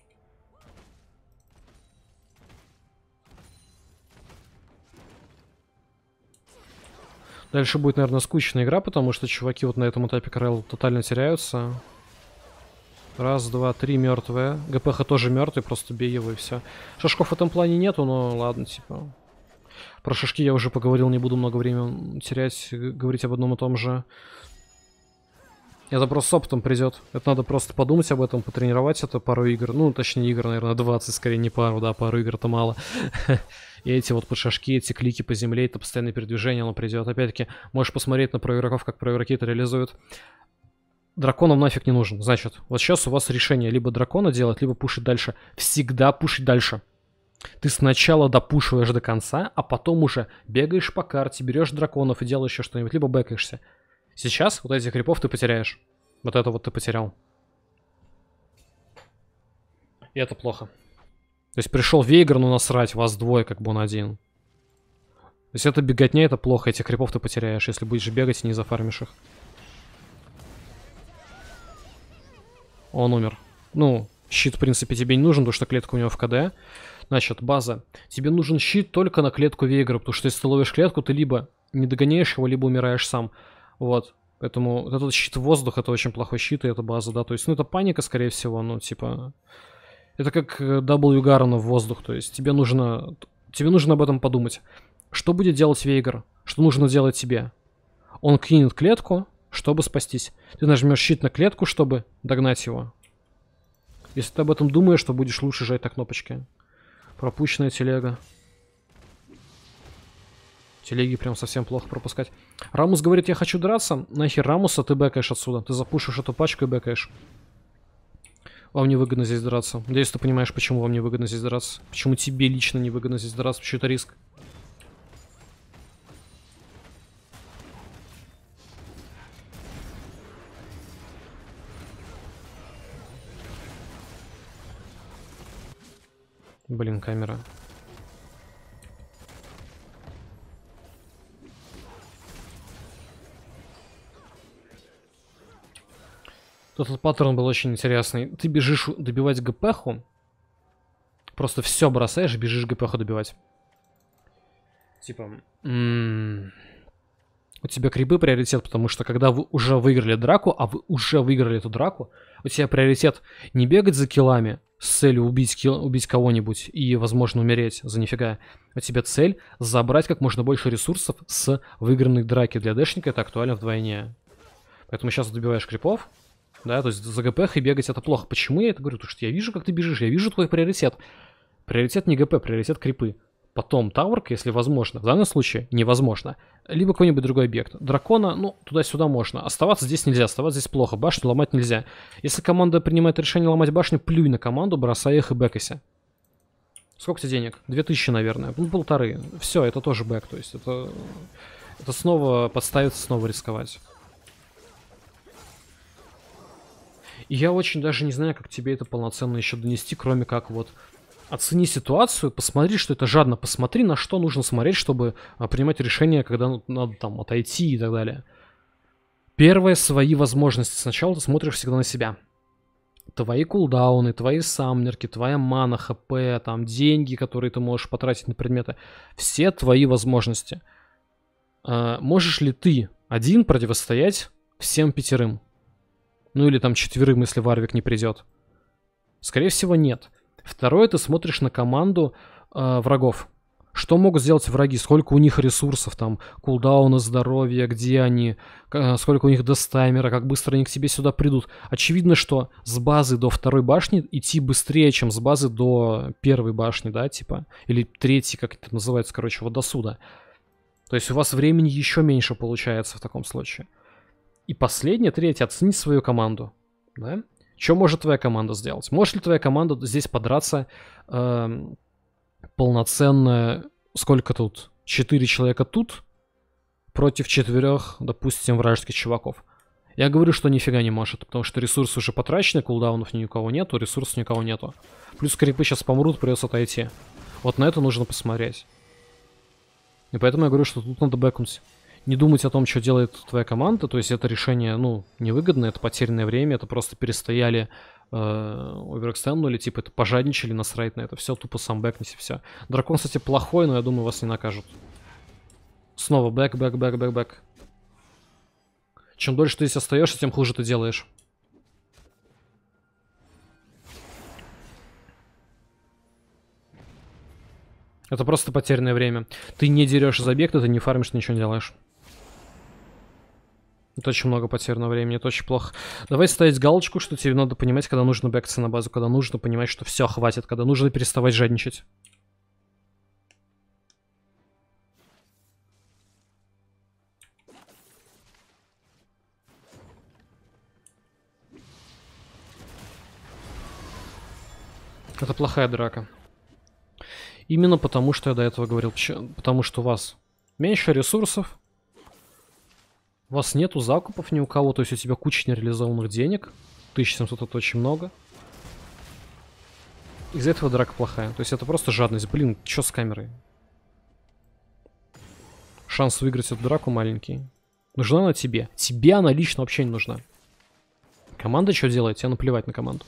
Дальше будет, наверное, скучная игра, потому что чуваки вот на этом этапе Карел тотально теряются. Раз, два, три, мертвые. ГПХ тоже мертвый, просто бей его и все. Шашков в этом плане нету, но ладно, типа. Про шашки я уже поговорил, не буду много времени терять, говорить об одном и том же. Это просто с опытом придет. Это надо просто подумать об этом, потренировать это пару игр. Ну, точнее, игр, наверное, двадцать, скорее, не пару, да, пару игр это мало. И эти вот подшажки, эти клики по земле, это постоянное передвижение, оно придет. Опять-таки, можешь посмотреть на про игроков, как про игроки это реализуют. Драконам нафиг не нужен. Значит, вот сейчас у вас решение либо дракона делать, либо пушить дальше. Всегда пушить дальше. Ты сначала допушиваешь до конца, а потом уже бегаешь по карте, берешь драконов и делаешь еще что-нибудь, либо бэкаешься. Сейчас вот этих крипов ты потеряешь. Вот это вот ты потерял. И это плохо. То есть пришел Вейгар, ну насрать, вас двое, как бы он один. То есть это беготня, это плохо, этих крипов ты потеряешь, если будешь бегать и не зафармишь их. Он умер. Ну, щит, в принципе, тебе не нужен, потому что клетка у него в КД. Значит, база. Тебе нужен щит только на клетку Вейгара, потому что если ты ловишь клетку, ты либо не догоняешь его, либо умираешь сам. Вот. Поэтому вот этот щит в воздух, это очень плохой щит, и это база, да. То есть, ну, это паника, скорее всего, ну, типа... Это как W Гарона в воздух, то есть тебе нужно... Тебе нужно об этом подумать. Что будет делать Вейгар? Что нужно делать тебе? Он кинет клетку, чтобы спастись. Ты нажмешь щит на клетку, чтобы догнать его. Если ты об этом думаешь, то будешь лучше жать на кнопочки. Пропущенная телега. Телеги прям совсем плохо пропускать. Рамус говорит, я хочу драться. Нахер Рамуса, ты бэкаешь отсюда. Ты запушишь эту пачку и бэкаешь. Вам невыгодно здесь драться. Надеюсь, ты понимаешь, почему вам невыгодно здесь драться. Почему тебе лично невыгодно здесь драться. Почему это риск. Блин, камера. Этот паттерн был очень интересный. Ты бежишь добивать ГПху. Просто все бросаешь, бежишь ГПху добивать. Типа... М-м- у тебя крипы приоритет, потому что когда вы уже выиграли драку, а вы уже выиграли эту драку, у тебя приоритет не бегать за киллами с целью убить, килл, убить кого-нибудь и, возможно, умереть за нифига. У тебя цель забрать как можно больше ресурсов с выигранной драки. Для дэшника это актуально вдвойне. Поэтому сейчас добиваешь крипов. Да, то есть за ГП и бегать это плохо. Почему я это говорю? Потому что я вижу, как ты бежишь, я вижу твой приоритет. Приоритет не ГП, приоритет крипы. Потом таурка, если возможно. В данном случае невозможно. Либо какой-нибудь другой объект. Дракона, ну, туда-сюда можно. Оставаться здесь нельзя, оставаться здесь плохо. Башню ломать нельзя. Если команда принимает решение ломать башню, плюй на команду, бросай их и бэкайся. Сколько тебе денег? Две тысячи, наверное. Ну, полторы. Все, это тоже бэк. То есть это... Это снова подставиться, снова рисковать. И я очень даже не знаю, как тебе это полноценно еще донести, кроме как вот оцени ситуацию, посмотри, что это жадно, посмотри, на что нужно смотреть, чтобы а, принимать решение, когда ну, надо там отойти и так далее. Первое, свои возможности. Сначала ты смотришь всегда на себя. Твои кулдауны, твои самнерки, твоя мана, хп, там, деньги, которые ты можешь потратить на предметы. Все твои возможности. А, можешь ли ты один противостоять всем пятерым? Ну или там четверым, если Варвик не придет. Скорее всего, нет. Второе, ты смотришь на команду э, врагов. Что могут сделать враги? Сколько у них ресурсов, там, кулдауна, здоровья, где они, э, сколько у них дестаймера, как быстро они к тебе сюда придут. Очевидно, что с базы до второй башни идти быстрее, чем с базы до первой башни, да, типа. Или третьей, как это называется, короче, вот до суда. То есть у вас времени еще меньше получается в таком случае. И последнее, третье, оцени свою команду. Да? Что может твоя команда сделать? Может ли твоя команда здесь подраться э, полноценно? Сколько тут? Четыре человека тут против четырех, допустим, вражеских чуваков. Я говорю, что нифига не может, потому что ресурсы уже потрачены, кулдаунов ни у кого нету, ресурсов никого нету. Плюс крипы сейчас помрут, придется отойти. Вот на это нужно посмотреть. И поэтому я говорю, что тут надо бэкнуть. Не думать о том, что делает твоя команда, то есть это решение, ну, невыгодно, это потерянное время, это просто перестояли, э, оверэкстенднули, типа это пожадничали, насрать на это, все, тупо сам бэкнись и все. Дракон, кстати, плохой, но я думаю, вас не накажут. Снова бэк, бэк, бэк, бэк, бэк. Чем дольше ты здесь остаешься, тем хуже ты делаешь. Это просто потерянное время. Ты не дерешь из объекта, ты не фармишь, ты ничего не делаешь. Это очень много потерянного времени, это очень плохо. Давай ставить галочку, что тебе надо понимать, когда нужно бэкаться на базу, когда нужно понимать, что все, хватит, когда нужно переставать жадничать. Это плохая драка. Именно потому, что я до этого говорил. Потому что у вас меньше ресурсов. У вас нету закупов ни у кого. То есть у тебя куча нереализованных денег. тысяча семьсот это очень много. Из-за этого драка плохая. То есть это просто жадность. Блин, что с камерой? Шанс выиграть эту драку маленький. Нужна она тебе. Тебе она лично вообще не нужна. Команда что делает? Тебе наплевать на команду.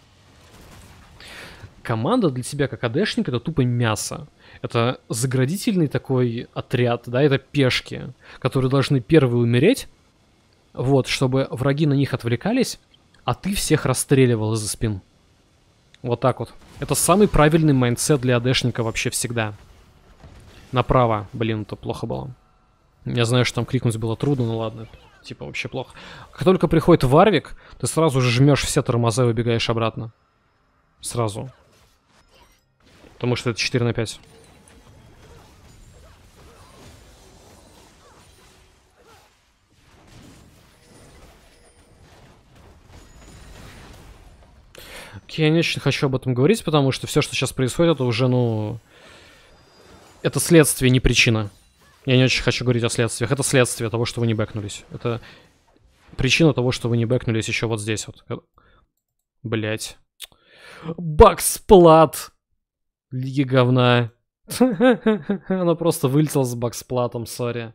Команда для тебя, как АДшник, это тупо мясо. Это заградительный такой отряд, да, это пешки, которые должны первые умереть, вот, чтобы враги на них отвлекались, а ты всех расстреливал из-за спин. Вот так вот. Это самый правильный майндсет для АДшника вообще всегда. Направо, блин, это плохо было. Я знаю, что там крикнуть было трудно, но ладно, типа вообще плохо. Как только приходит Варвик, ты сразу же жмешь все тормоза и убегаешь обратно. Сразу. Потому что это четыре на пять. Я не очень хочу об этом говорить, потому что все, что сейчас происходит, это уже, ну... Это следствие, не причина. Я не очень хочу говорить о следствиях. Это следствие того, что вы не бэкнулись. Это причина того, что вы не бэкнулись еще вот здесь вот. Блять. Баксплат! Лиги говна. Она просто вылетела с баксплатом, сори.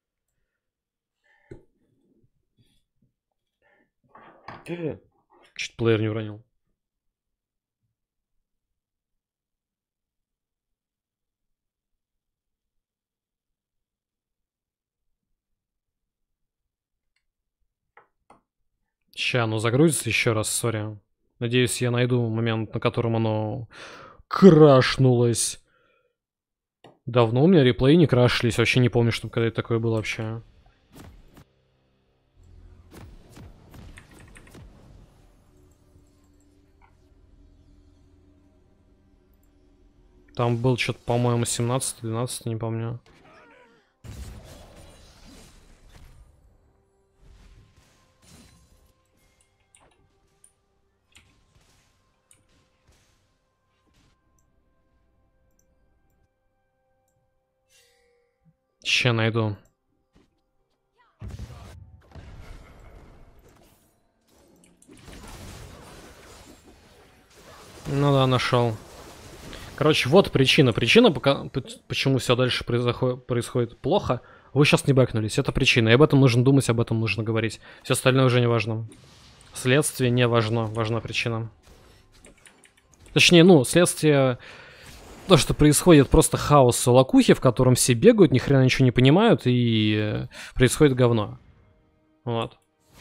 Чуть плеер не уронил. Ща, оно загрузится еще раз, сори. Надеюсь, я найду момент, на котором оно крашнулось. Давно у меня реплеи не крашились. Вообще не помню, чтобы когда это такое было вообще. Там был что-то, по-моему, семнадцать-двенадцать, не помню. Ща найду. Ну да, нашел. Короче, вот причина. Причина, пока, почему все дальше происходит плохо. Вы сейчас не бэкнулись. Это причина. И об этом нужно думать, об этом нужно говорить. Все остальное уже не важно. Следствие не важно. Важна причина. Точнее, ну, следствие... То, что происходит просто хаос солокухи, в котором все бегают, ни хрена ничего не понимают, и э, происходит говно. Вот.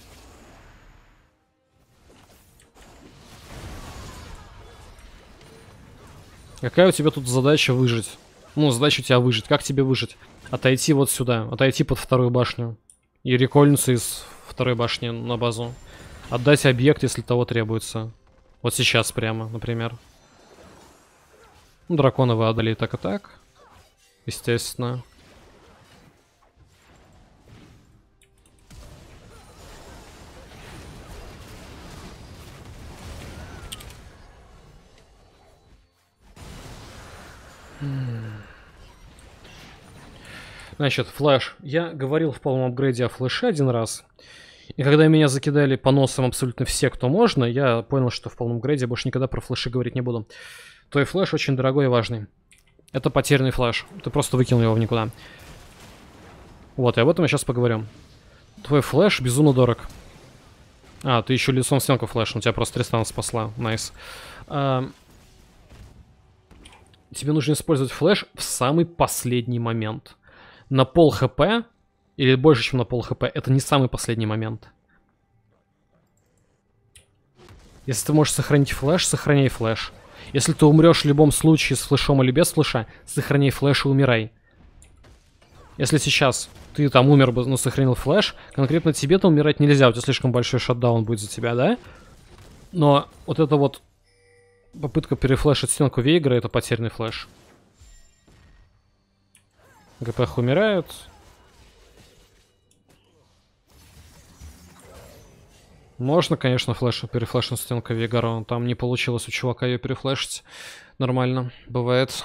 Какая у тебя тут задача выжить? Ну, задача у тебя выжить. Как тебе выжить? Отойти вот сюда. Отойти под вторую башню. И рекольнуться из второй башни на базу. Отдать объект, если того требуется. Вот сейчас прямо, например. Ну, дракона вы отдали и так, и так. Естественно. Значит, флэш. Я говорил в полном апгрейде о флэше один раз. И когда меня закидали по носам абсолютно все, кто можно, я понял, что в полном апгрейде я больше никогда про флэши говорить не буду. Твой флэш очень дорогой и важный. Это потерянный флэш. Ты просто выкинул его в никуда. Вот, и об этом я сейчас поговорю. Твой флэш безумно дорог. А, ты еще лицом в стенку флэш, у тебя просто Тристана спасла. Найс. А, тебе нужно использовать флэш в самый последний момент. На пол хп, или больше, чем на пол хп, это не самый последний момент. Если ты можешь сохранить флэш, сохраняй флэш. Если ты умрешь в любом случае с флешом или без флеша, сохраняй флэш и умирай. Если сейчас ты там умер бы, но сохранил флеш, конкретно тебе-то умирать нельзя, у тебя слишком большой шатдаун будет за тебя, да? Но вот это вот попытка перефлешить стенку Вейгра — это потерянный флеш. ГПХ умирают. Можно, конечно, флеш, перефлешить стенку Вейгара. Там не получилось у чувака ее перефлешить. Нормально, бывает.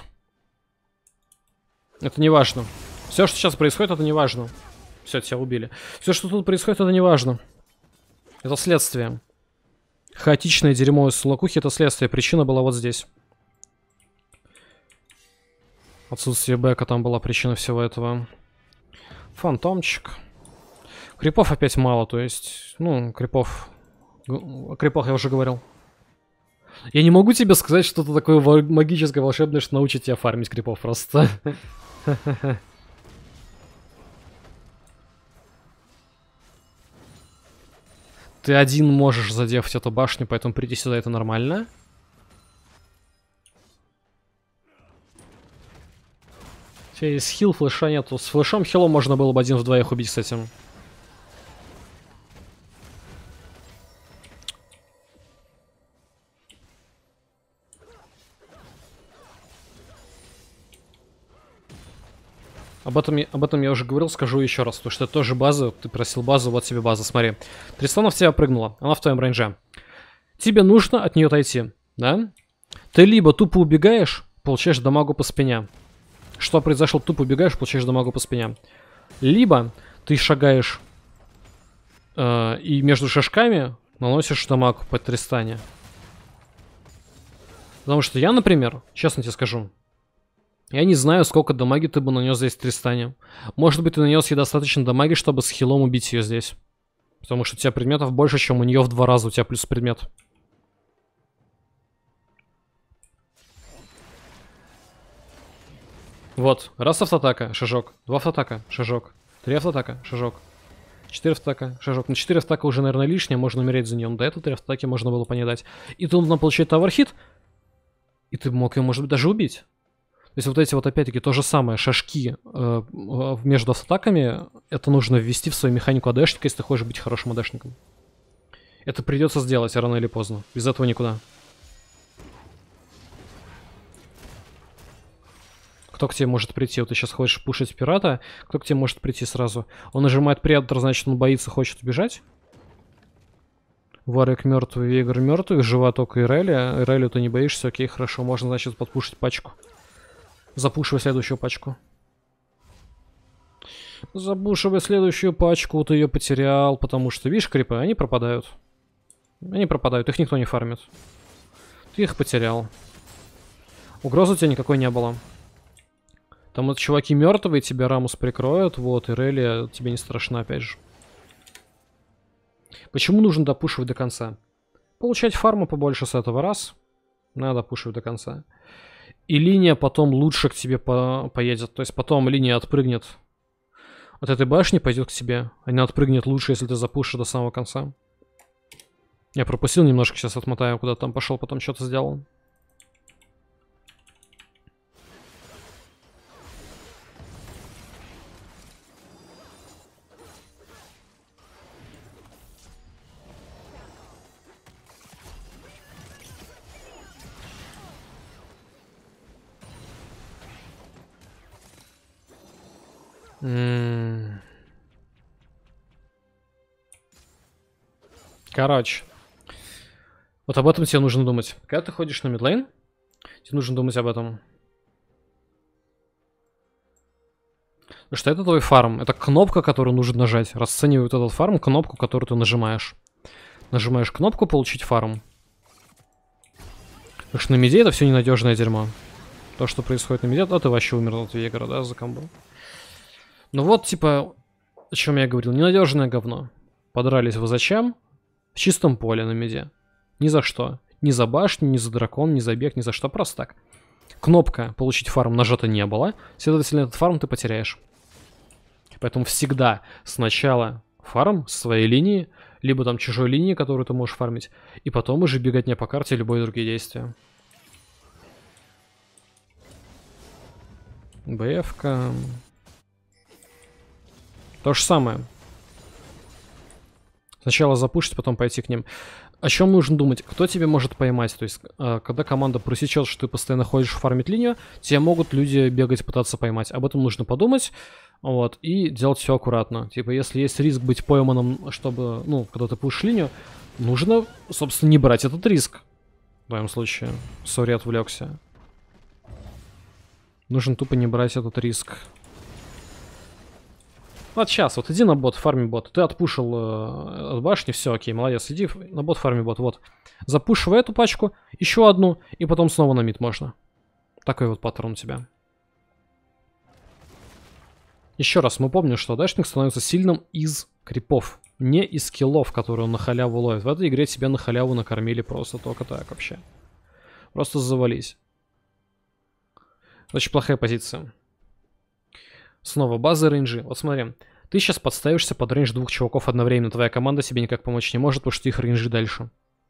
Это не важно. Все, что сейчас происходит, это не важно. Все, тебя убили. Все, что тут происходит, это не важно. Это следствие. Хаотичное дерьмо из Сулакухи — это следствие. Причина была вот здесь. Отсутствие бэка там была причина всего этого. Фантомчик. Крипов опять мало, то есть... Ну, крипов... О крипах я уже говорил. Я не могу тебе сказать что-то такое магическое, волшебное, что научит тебя фармить крипов просто. Ты один можешь задефать эту башню, поэтому прийти сюда — это нормально. У тебя есть хил, флеша нету. С флешом, хилом можно было бы один в двоих убить с этим. Об этом, об этом я уже говорил, скажу еще раз, потому что это тоже база, ты просил базу, вот тебе база, смотри. Тристана в тебя прыгнула, она в твоем рейнже. Тебе нужно от нее отойти, да? Ты либо тупо убегаешь, получаешь дамагу по спине. Что произошло? Тупо убегаешь, получаешь дамагу по спине. Либо ты шагаешь э, и между шажками наносишь дамаг по Тристане. Потому что я, например, честно тебе скажу, я не знаю, сколько дамаги ты бы нанес здесь в Тристане. Может быть, ты нанес ей достаточно дамаги, чтобы с хилом убить ее здесь. Потому что у тебя предметов больше, чем у нее в два раза. У тебя плюс предмет. Вот. Раз автоатака, шажок. Два автоатака, шажок. Три автоатака, шажок. Четыре автоатака, шажок. Ну, четыре автоатака уже, наверное, лишнее. Можно умереть за нее. Но до этого три автоатаки можно было по ней дать. И тут нужно получить тавархит. И ты мог ее, может быть, даже убить. То есть вот эти вот, опять-таки, то же самое, шажки э, между автоатаками, это нужно ввести в свою механику АДшника, если ты хочешь быть хорошим АДшником. Это придется сделать рано или поздно. Без этого никуда. Кто к тебе может прийти? Вот ты сейчас хочешь пушить пирата, кто к тебе может прийти сразу? Он нажимает предатор, значит, он боится, хочет убежать. Варик мертвый, Вейгар мертвый, жива только Иреlia. Ирелию ты не боишься, окей, хорошо, можно, значит, подпушить пачку. Запушивай следующую пачку. Запушивай следующую пачку. Ты ее потерял, потому что, видишь, крипы, они пропадают. Они пропадают, их никто не фармит. Ты их потерял. Угрозы у тебя никакой не было. Там вот чуваки мертвые, тебя Рамус прикроют. Вот, Ирелия тебе не страшна, опять же. Почему нужно допушивать до конца? Получать фарму побольше с этого, раз. Надо допушивать до конца. И линия потом лучше к тебе по поедет. То есть потом линия отпрыгнет от этой башни, пойдет к тебе. Она отпрыгнет лучше, если ты запушишь до самого конца. Я пропустил немножко, сейчас отмотаю, куда там пошел, потом что-то сделал. Короче. Вот об этом тебе нужно думать. Когда ты ходишь на мидлейн, тебе нужно думать об этом. Потому что это твой фарм. Это кнопка, которую нужно нажать. Расценивают этот фарм, кнопку, которую ты нажимаешь. Нажимаешь кнопку «Получить фарм». Потому что на миде это все ненадежное дерьмо. То, что происходит на миде, то ты вообще умер от Вейгара, да, за комбо. Ну вот, типа, о чем я говорил. Ненадежное говно. Подрались вы зачем? В чистом поле на миде. Ни за что. Ни за башню, ни за дракон, ни за бег, ни за что. Просто так. Кнопка «Получить фарм» нажата не было. Следовательно, этот фарм ты потеряешь. Поэтому всегда сначала фарм с своей линии, либо там чужой линии, которую ты можешь фармить, и потом уже бегать не по карте, любые другие действия. БФ-ка. То же самое. Сначала запушить, потом пойти к ним. О чем нужно думать? Кто тебе может поймать? То есть, э, когда команда просечет, что ты постоянно ходишь фармить линию, тебе могут люди бегать, пытаться поймать. Об этом нужно подумать, вот, и делать все аккуратно. Типа, если есть риск быть пойманным, чтобы, ну, когда ты пушишь линию, нужно, собственно, не брать этот риск. В твоем случае. Сори, отвлекся. Нужно тупо не брать этот риск. Вот сейчас, вот иди на бот, фарми бот. Ты отпушил э, от башни, все, окей, молодец. Иди на бот, фарми бот, вот. Запушивай эту пачку, еще одну, и потом снова на мид можно. Такой вот паттерн у тебя. Еще раз, мы помним, что дашник становится сильным из крипов. Не из скиллов, которые он на халяву ловит. В этой игре тебя на халяву накормили просто только так вообще. Просто завались. Очень плохая позиция. Снова базы рейнджи. Вот смотри, ты сейчас подставишься под рейндж двух чуваков одновременно. Твоя команда себе никак помочь не может, потому что их рейнджи дальше.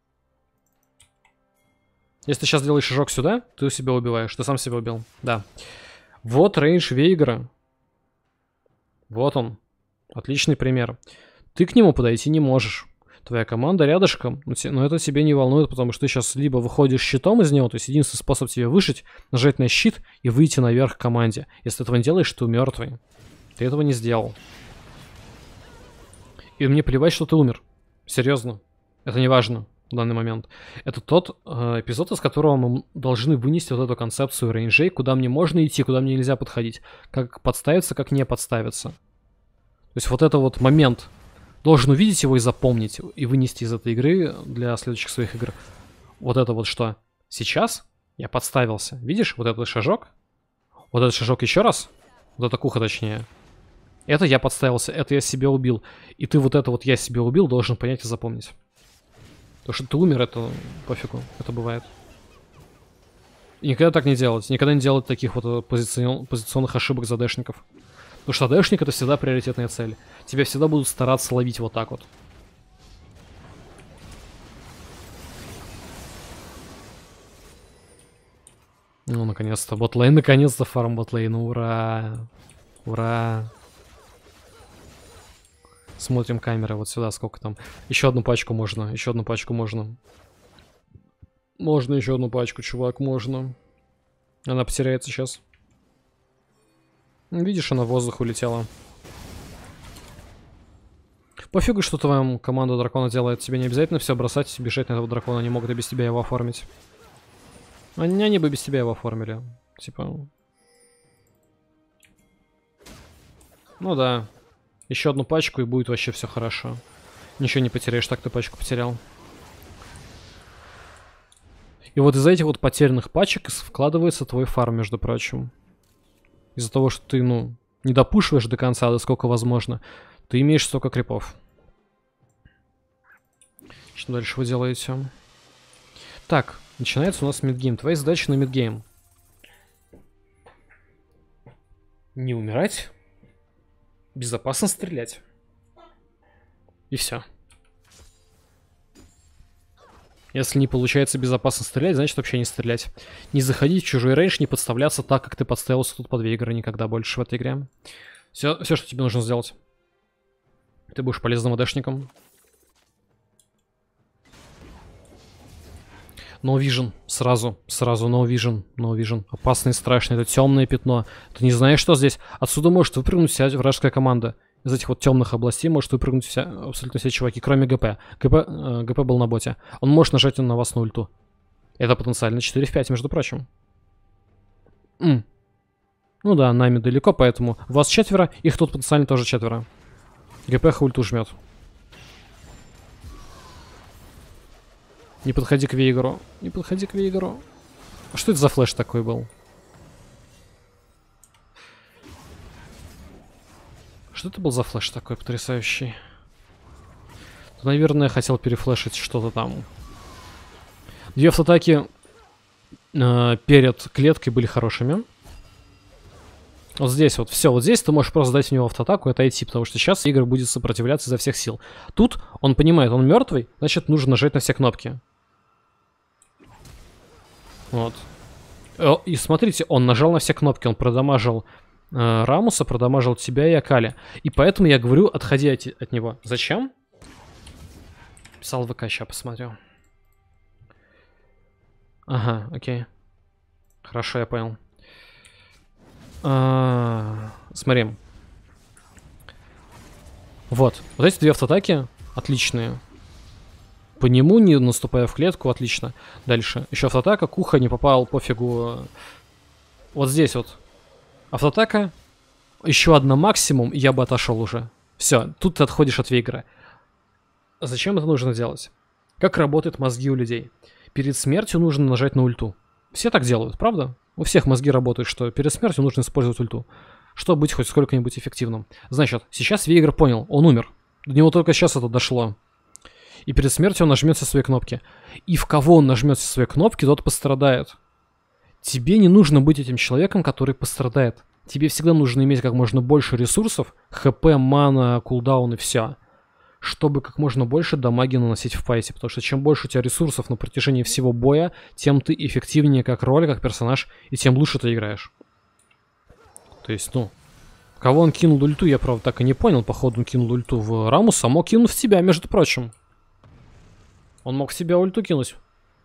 Если ты сейчас делаешь шажок сюда, ты себя убиваешь. Ты сам себя убил. Да. Вот рейндж Вейгера. Вот он. Отличный пример. Ты к нему подойти не можешь. Твоя команда рядышком, но это тебя не волнует, потому что ты сейчас либо выходишь щитом из него, то есть единственный способ тебе выжить, нажать на щит и выйти наверх к команде. Если ты этого не делаешь, ты мертвый. Ты этого не сделал. И мне плевать, что ты умер. Серьезно. Это не важно в данный момент. Это тот э, эпизод, из которого мы должны вынести вот эту концепцию рейнджей, куда мне можно идти, куда мне нельзя подходить. Как подставиться, как не подставиться. То есть вот это вот момент... Должен увидеть его и запомнить, и вынести из этой игры для следующих своих игр. Вот это вот что. Сейчас я подставился. Видишь, вот этот шажок? Вот этот шажок еще раз. Вот эта куха точнее. Это я подставился, это я себя убил. И ты вот это вот я себя убил должен понять и запомнить. То, что ты умер, это пофигу. Это бывает. И никогда так не делать. Никогда не делать таких вот позицион... позиционных ошибок задешников. Потому что АДшник — это всегда приоритетная цель. Тебя всегда будут стараться ловить вот так вот. Ну, наконец-то. Ботлейн, наконец-то фарм ботлейн. Ура! Ура! Смотрим камеры вот сюда, сколько там. Еще одну пачку можно, еще одну пачку можно. Можно еще одну пачку, чувак, можно. Она потеряется сейчас. Видишь, она в воздух улетела. Пофигу, что твоя команда дракона делает. Тебе не обязательно все бросать и бежать на этого дракона. Они могут и без тебя его оформить. Они, они бы без тебя его оформили. Типа... Ну да. Еще одну пачку и будет вообще все хорошо. Ничего не потеряешь, так ты пачку потерял. И вот из-за этих вот потерянных пачек вкладывается твой фарм, между прочим. Из-за того, что ты, ну, не допушиваешь до конца, до сколько возможно, ты имеешь столько крипов. Что дальше вы делаете? Так, начинается у нас мидгейм. Твоя задача на мидгейм. Не умирать. Безопасно стрелять. И все. Если не получается безопасно стрелять, значит вообще не стрелять. Не заходить в чужой рейндж, не подставляться так, как ты подставился тут под Вейгера никогда больше в этой игре. Все, все, что тебе нужно сделать. Ты будешь полезным АДшником. No vision. Сразу, сразу no vision. No vision. Опасный и страшный. Это темное пятно. Ты не знаешь, что здесь. Отсюда может выпрыгнуть вся вражеская команда. Из этих вот темных областей может выпрыгнуть вся, абсолютно все чуваки, кроме ГП. ГП, э, ГП был на боте. Он может нажать на вас на ульту. Это потенциально четыре в пять, между прочим. М. Ну да, нами далеко, поэтому вас четверо, их тут потенциально тоже четверо. ГП ульту жмет. Не подходи к Вейгеру. Не подходи к Вейгеру. А что это за флеш такой был? Что это был за флеш такой потрясающий? Ты, наверное, хотел перефлешить что-то там. Две автоатаки э, перед клеткой были хорошими. Вот здесь вот, все, вот здесь ты можешь просто дать в него автоатаку и отойти, потому что сейчас Игорь будет сопротивляться изо всех сил. Тут он понимает, он мертвый, значит нужно нажать на все кнопки. Вот. И смотрите, он нажал на все кнопки, он продамажил э, Рамуса, продамажил тебя и Акали. И поэтому я говорю, отходи от, от него. Зачем? Писал ВК, сейчас посмотрю. Ага, окей. Хорошо, я понял. А, смотри. Вот. Вот эти две автоатаки отличные. По нему, не наступая в клетку, отлично. Дальше. Еще автоатака. Куха не попал, пофигу. Вот здесь вот. Автоатака. Еще одна максимум, и я бы отошел уже. Все, тут ты отходишь от Вейгера. Зачем это нужно делать? Как работают мозги у людей? Перед смертью нужно нажать на ульту. Все так делают, правда? У всех мозги работают, что перед смертью нужно использовать ульту. Чтобы быть хоть сколько-нибудь эффективным. Значит, сейчас Вейгер понял, он умер. До него только сейчас это дошло. И перед смертью он нажмет все свои кнопки. И в кого он нажмет все свои кнопки, тот пострадает. Тебе не нужно быть этим человеком, который пострадает. Тебе всегда нужно иметь как можно больше ресурсов, хп, мана, кулдаун и все, чтобы как можно больше дамаги наносить в файте. Потому что чем больше у тебя ресурсов на протяжении всего боя, тем ты эффективнее как роль, как персонаж, и тем лучше ты играешь. То есть, ну, кого он кинул ульту, я, правда, так и не понял. Походу, он кинул ульту в Рамуса, а мог кинуть в тебя, между прочим. Он мог в себя ульту кинуть.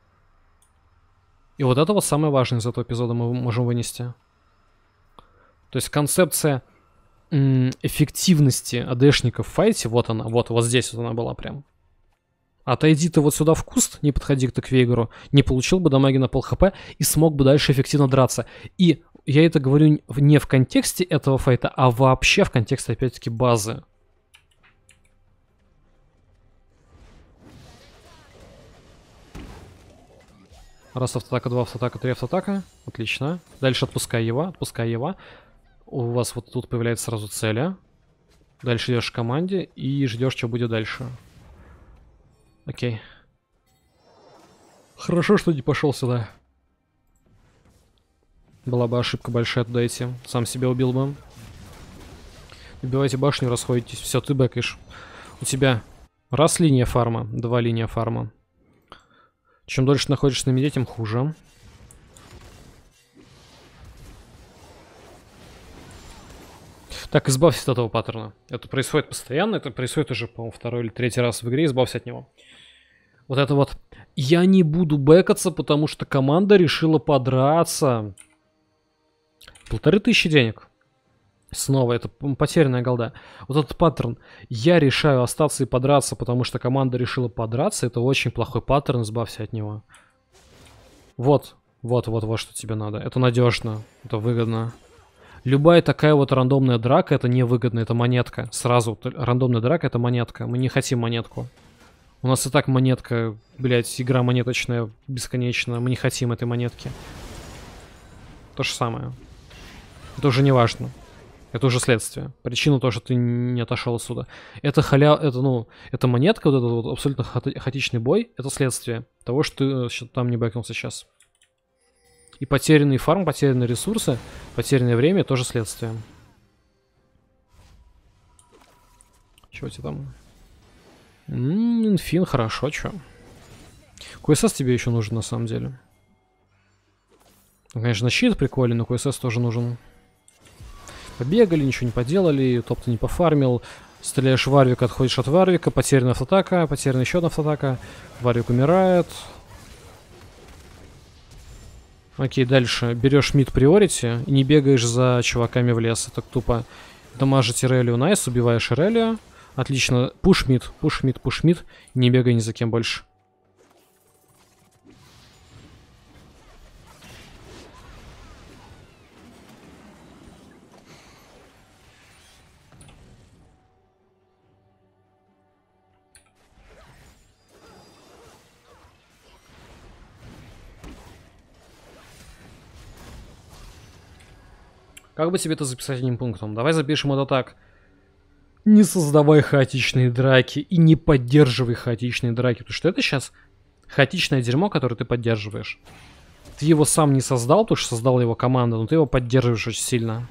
И вот это вот самое важное из этого эпизода мы можем вынести. То есть концепция м, эффективности АДшников в файте, вот она, вот, вот здесь вот она была прям. Отойди ты вот сюда в куст, не подходи ты к Вейгеру, не получил бы дамаги на пол хп и смог бы дальше эффективно драться. И я это говорю не в контексте этого файта, а вообще в контексте, опять-таки, базы. Раз автоатака, два автоатака, три автоатака. Отлично. Дальше отпускай его, отпускай его. У вас вот тут появляется сразу цели. Дальше идешь к команде и ждешь, что будет дальше. Окей. Хорошо, что не пошел сюда. Была бы ошибка большая туда идти. Сам себя убил бы. Убивайте башню, расходитесь. Все, ты бэкаешь. У тебя раз линия фарма, два линия фарма. Чем дольше находишься на миде, тем хуже. Так, избавься от этого паттерна. Это происходит постоянно. Это происходит уже, по-моему, второй или третий раз в игре. Избавься от него. Вот это вот. Я не буду бэкаться, потому что команда решила подраться. Полторы тысячи денег. Снова, это потерянная голда. Вот этот паттерн. Я решаю остаться и подраться, потому что команда решила подраться. Это очень плохой паттерн, избавься от него. Вот, вот, вот, вот что тебе надо. Это надежно, это выгодно. Любая такая вот рандомная драка, это невыгодно, это монетка. Сразу, рандомная драка, это монетка. Мы не хотим монетку. У нас и так монетка, блядь, игра монеточная, бесконечная. Мы не хотим этой монетки. То же самое. Это уже не важно. Это уже следствие. Причина то, что ты не отошел отсюда. Это халя... Это, ну, это монетка, вот этот вот абсолютно ха- хаотичный бой, это следствие того, что ты там не бэкнулся сейчас. И потерянный фарм, потерянные ресурсы, потерянное время тоже следствие. Чего у тебя там? М-м, инфин, хорошо, чё? КСС тебе еще нужен на самом деле. Ну, конечно, щит прикольный, но КСС тоже нужен. Побегали, ничего не поделали, топ ты не пофармил. Стреляешь в Варвика, отходишь от Варвика, потеряна автоатака, потеряна еще одна автоатака. Варвик умирает. Окей, дальше. Берешь мид приорити и не бегаешь за чуваками в лес. Это тупо. Дамажить Ирелию, найс, убиваешь Ирелию. Отлично. Пуш мид, пуш мид, пуш мид. Не бегай ни за кем больше. Как бы тебе это записать одним пунктом? Давай запишем это так. Не создавай хаотичные драки и не поддерживай хаотичные драки. Потому что это сейчас хаотичное дерьмо, которое ты поддерживаешь. Ты его сам не создал, потому что создала его команда, но ты его поддерживаешь очень сильно.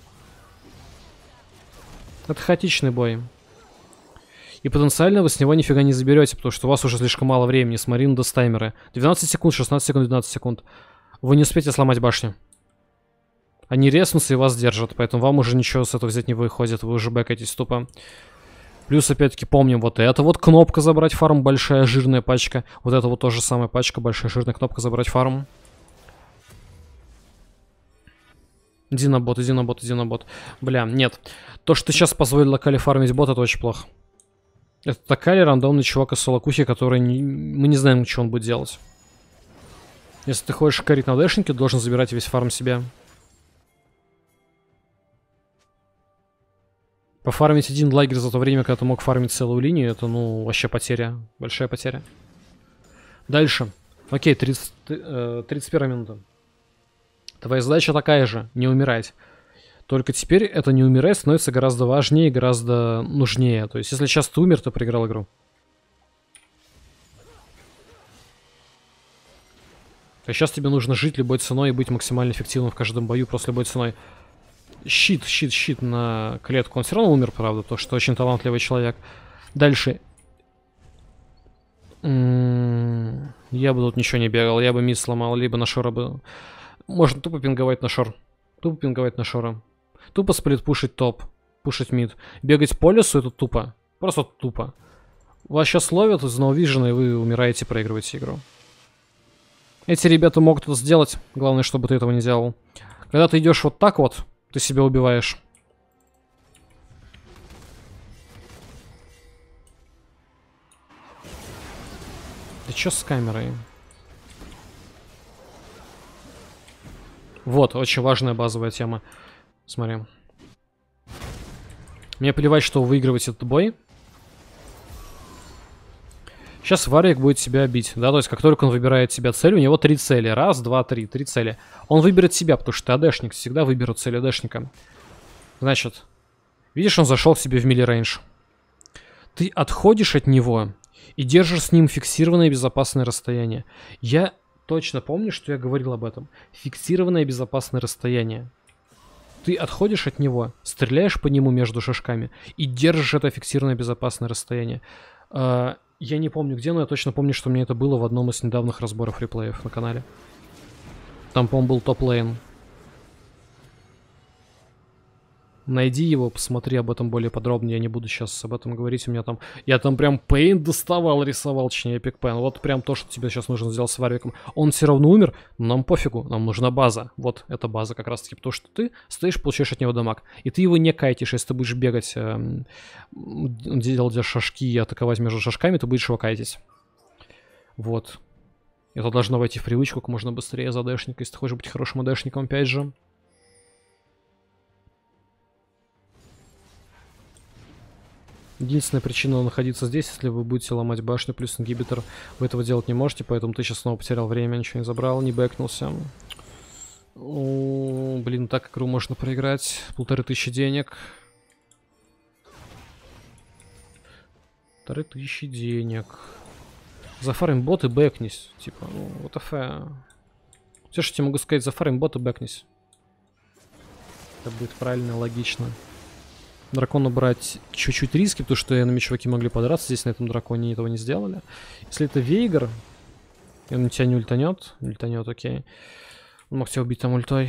Это хаотичный бой. И потенциально вы с него нифига не заберете, потому что у вас уже слишком мало времени. Смотри на дестаймеры. двенадцать секунд, шестнадцать секунд, двенадцать секунд. Вы не успеете сломать башню. Они резнутся и вас держат, поэтому вам уже ничего с этого взять не выходит, вы уже бэкаетесь тупо. Плюс, опять-таки, помним вот это вот кнопка забрать фарм, большая жирная пачка. Вот это вот тоже самая пачка, большая жирная кнопка забрать фарм. Иди на бот, иди на бот, иди на бот. Бля, нет. То, что ты сейчас позволил локали фармить бот, это очень плохо. Это такая рандомный чувак из солокухи, который не, мы не знаем, что он будет делать. Если ты хочешь карить на дэшнике, ты должен забирать весь фарм себе. Пофармить один лагерь за то время, когда ты мог фармить целую линию, это, ну, вообще потеря. Большая потеря. Дальше. Окей, тридцать, тридцать первая минута. Твоя задача такая же, не умирать. Только теперь это не умирать становится гораздо важнее и гораздо нужнее. То есть, если сейчас ты умер, ты проиграл игру. То есть сейчас тебе нужно жить любой ценой и быть максимально эффективным в каждом бою просто любой ценой. Щит, щит, щит на клетку. Он все равно умер, правда, то что очень талантливый человек. Дальше. М-м-м, я бы тут ничего не бегал, я бы мид сломал, либо на шора бы... Можно тупо пинговать на шор. Тупо пинговать на шора. Тупо сплит-пушить топ. Пушить мид. Бегать по лесу — это тупо. Просто тупо. Вас сейчас ловят из No Vision, и вы умираете, проигрываете игру. Эти ребята могут это сделать. Главное, чтобы ты этого не делал. Когда ты идешь вот так вот, ты себя убиваешь. Ты чё с камерой? Вот, очень важная базовая тема. Смотри. Мне плевать, что вы выигрываете этот бой. Сейчас Варвик будет себя бить, да, то есть как только он выбирает себя цель, у него три цели. Раз, два, три, три цели. Он выберет себя, потому что ты АДшник, всегда выберут цель АДшника. Значит, видишь, он зашел к себе в мили-рейндж. Ты отходишь от него и держишь с ним фиксированное безопасное расстояние. Я точно помню, что я говорил об этом. Фиксированное безопасное расстояние. Ты отходишь от него, стреляешь по нему между шажками и держишь это фиксированное безопасное расстояние. Я не помню где, но я точно помню, что мне это было в одном из недавних разборов реплеев на канале. Там, по-моему, был топ-лейн. Найди его, посмотри об этом более подробно. Я не буду сейчас об этом говорить. У меня там... Я там прям пейн доставал, рисовал, точнее, эпик пейн. Вот прям то, что тебе сейчас нужно сделать с Варвиком. Он все равно умер, но нам пофигу. Нам нужна база. Вот эта база как раз-таки. Потому что ты стоишь, получаешь от него дамаг. И ты его не кайтишь. Если ты будешь бегать, эм, делать шажки и атаковать между шажками, ты будешь его кайтить. Вот. Это должно войти в привычку как можно быстрее за дэшника, если ты хочешь быть хорошим дэшником, опять же. Единственная причина находиться здесь, если вы будете ломать башню плюс ингибитор, вы этого делать не можете, поэтому ты сейчас снова потерял время, ничего не забрал, не бэкнулся. О, блин, так игру можно проиграть. Полторы тысячи денег. Полторы тысячи денег. Зафарим бот и бэкнись. Типа, ну, вот афэ. Все, что я могу сказать, зафарим бот и бэкнись. Это будет правильно, логично. Дракона брать чуть-чуть риски, потому что на чуваки могли подраться здесь на этом драконе, этого не сделали. Если это Вейгар, и он на тебя не ультанет, не ультанет, окей. Он мог тебя убить там ультой.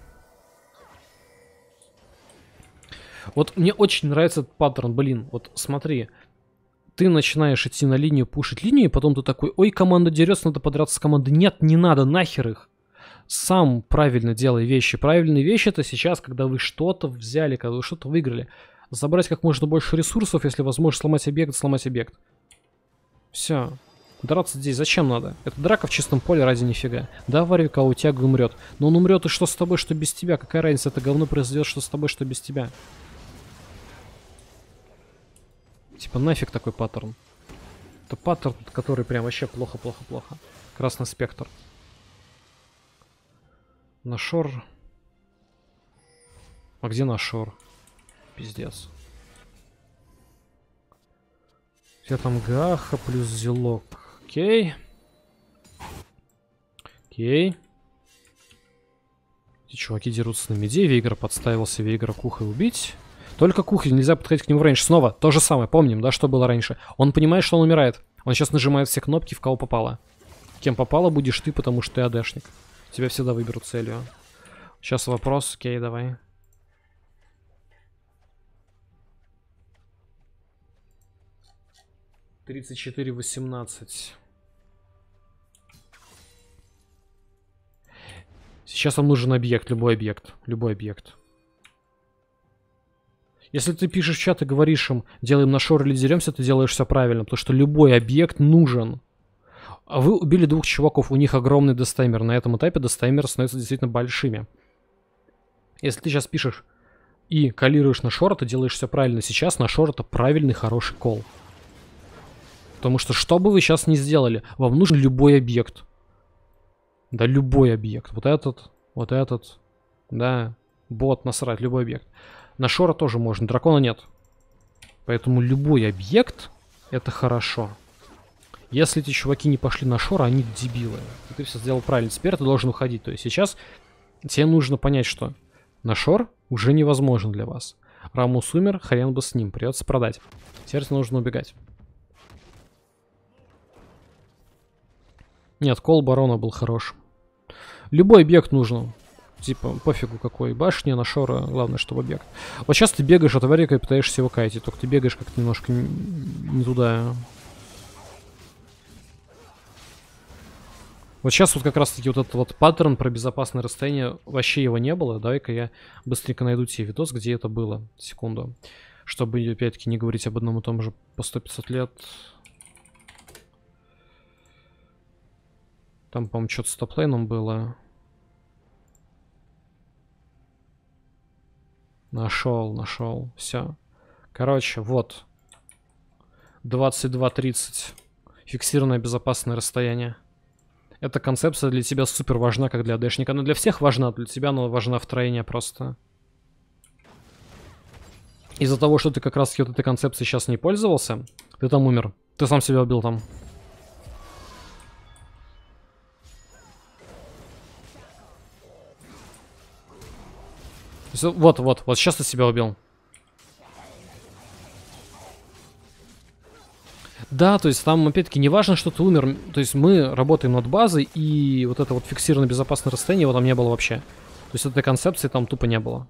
Вот мне очень нравится этот паттерн, блин, вот смотри. Ты начинаешь идти на линию, пушить линию, и потом ты такой, ой, команда дерется, надо подраться с командой. Нет, не надо, нахер их. Сам правильно делай вещи. Правильные вещи — это сейчас, когда вы что-то взяли, когда вы что-то выиграли. Забрать как можно больше ресурсов, если возможно сломать объект, сломать объект. Все. Драться здесь зачем надо? Это драка в чистом поле ради нифига. Да, Варвик, а у тебя умрет. Но он умрет, и что с тобой, что без тебя? Какая разница? Это говно произойдет, что с тобой, что без тебя. Типа нафиг такой паттерн. Это паттерн, который прям вообще плохо-плохо-плохо. Красный спектр. Нашор. А где Нашор? Пиздец. У тебя там Гаха плюс Зелок. Окей. Окей. Эти чуваки дерутся на миде. Вейгар подставился, Вейгара Кухой убить. Только Кухой, нельзя подходить к нему в рейндж. Снова то же самое, помним, да, что было раньше. Он понимает, что он умирает. Он сейчас нажимает все кнопки, в кого попало. Кем попало будешь ты, потому что ты АДшник. Тебя всегда выберут целью. Сейчас вопрос, окей, давай. тридцать четыре восемнадцать. Сейчас нам нужен объект, любой объект, любой объект. Если ты пишешь в чат и говоришь им, делаем на шор или деремся, ты делаешь все правильно, потому что любой объект нужен. А вы убили двух чуваков, у них огромный дестаймер. На этом этапе дестаймеры становятся действительно большими. Если ты сейчас пишешь и коллируешь на шор, ты делаешь все правильно. Сейчас на шор это правильный, хороший кол. Потому что что бы вы сейчас ни сделали, вам нужен любой объект. Да, любой объект. Вот этот, вот этот, да, бот, насрать, любой объект. На шора тоже можно, дракона нет. Поэтому любой объект это хорошо. Если эти чуваки не пошли на шора, они дебилы. И ты все сделал правильно. Теперь ты должен уходить. То есть сейчас тебе нужно понять, что на шор уже невозможен для вас. Рамус умер, хрен бы с ним, придется продать. Теперь тебе нужно убегать. Нет, кол барона был хорош. Любой объект нужно. Типа, пофигу какой. Башня, на шора, главное, чтобы объект. Вот сейчас ты бегаешь от аварика и пытаешься его кайтить. Только ты бегаешь как-то немножко не туда. Вот сейчас вот как раз-таки вот этот вот паттерн про безопасное расстояние, вообще его не было. Давай-ка я быстренько найду тебе видос, где это было. Секунду. Чтобы, опять-таки, не говорить об одном и том же по сто пятьсот лет. Там, по-моему, что-то с топлейном было. Нашел, нашел. Все. Короче, вот. двадцать два тридцать. Фиксированное безопасное расстояние. Эта концепция для тебя супер важна, как для дэшника. Она для всех важна, для тебя она важна втройне просто. Из-за того, что ты как раз-таки вот этой концепцией сейчас не пользовался, ты там умер. Ты сам себя убил там. Вот, вот, вот сейчас ты себя убил. Да, то есть там, опять-таки, не важно, что ты умер. То есть мы работаем над базой, и вот это вот фиксированное безопасное расстояние его там не было вообще. То есть этой концепции там тупо не было.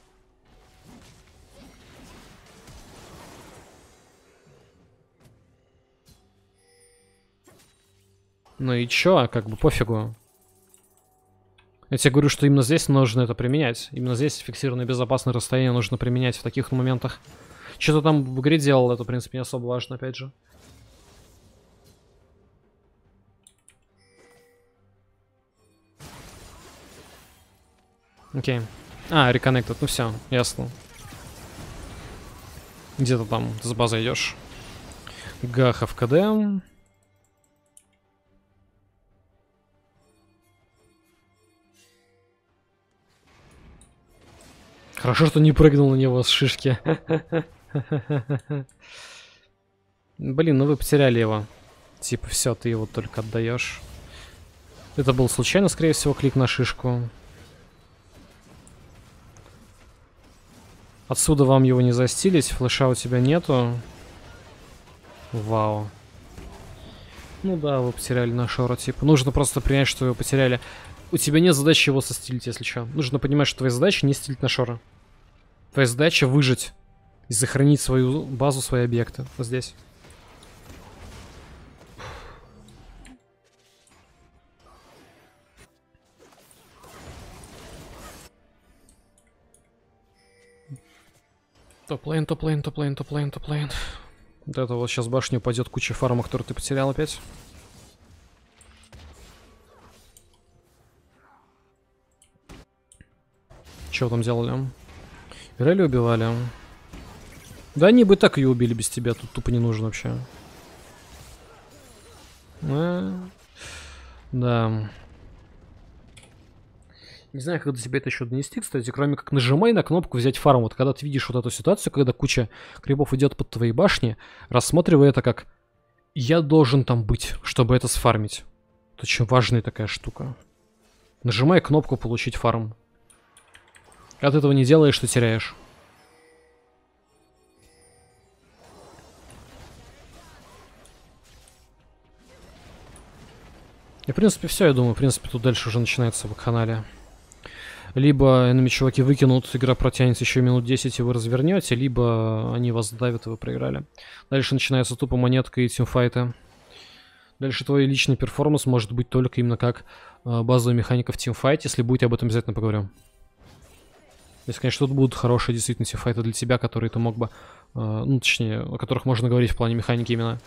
Ну и чё, как бы пофигу. Я тебе говорю, что именно здесь нужно это применять. Именно здесь фиксированное безопасное расстояние нужно применять в таких моментах. Что-то там в игре делал, это, в принципе, не особо важно, опять же. Окей. А, реконнектед, ну все, ясно. Где ты там с базой идешь? Гаха в КД. Хорошо, что не прыгнул на него с шишки. Блин, ну вы потеряли его. Типа, все, ты его только отдаешь. Это был случайно, скорее всего, клик на шишку. Отсюда вам его не застилить, флеша у тебя нету. Вау. Ну да, вы потеряли на шора, типа. Нужно просто принять, что вы потеряли. У тебя нет задачи его состилить, если что. Нужно понимать, что твоя задача не стилить на шора. Твоя задача выжить и сохранить свою базу, свои объекты. Вот здесь. Топ-лейн, топ-лейн, топ-лейн, топ-лейн, топ-лейн. Вот это вот сейчас башня упадет, куча фарма, которую ты потерял опять. Что вы там делали? Ирели убивали. Да они бы так ее убили без тебя, тут тупо не нужен вообще. А, да. Не знаю, как до тебя это еще донести, кстати, кроме как нажимай на кнопку взять фарм. Вот когда ты видишь вот эту ситуацию, когда куча крипов идет под твои башни, рассматривай это как я должен там быть, чтобы это сфармить. Это очень важная такая штука. Нажимай кнопку получить фарм. Когда ты этого не делаешь, ты теряешь. И в принципе все, я думаю. В принципе, тут дальше уже начинается вакханалия. Либо enemy чуваки выкинут, игра протянется еще минут десять, и вы развернете, либо они вас давят, и вы проиграли. Дальше начинается тупо монетка и тимфайты. Дальше твой личный перформанс может быть только именно как э, базовая механика в тимфайте. Если будет, я об этом обязательно поговорю. Если, конечно, тут будут хорошие действительно тимфайты для тебя, которые ты мог бы... Э, ну, точнее, о которых можно говорить в плане механики именно.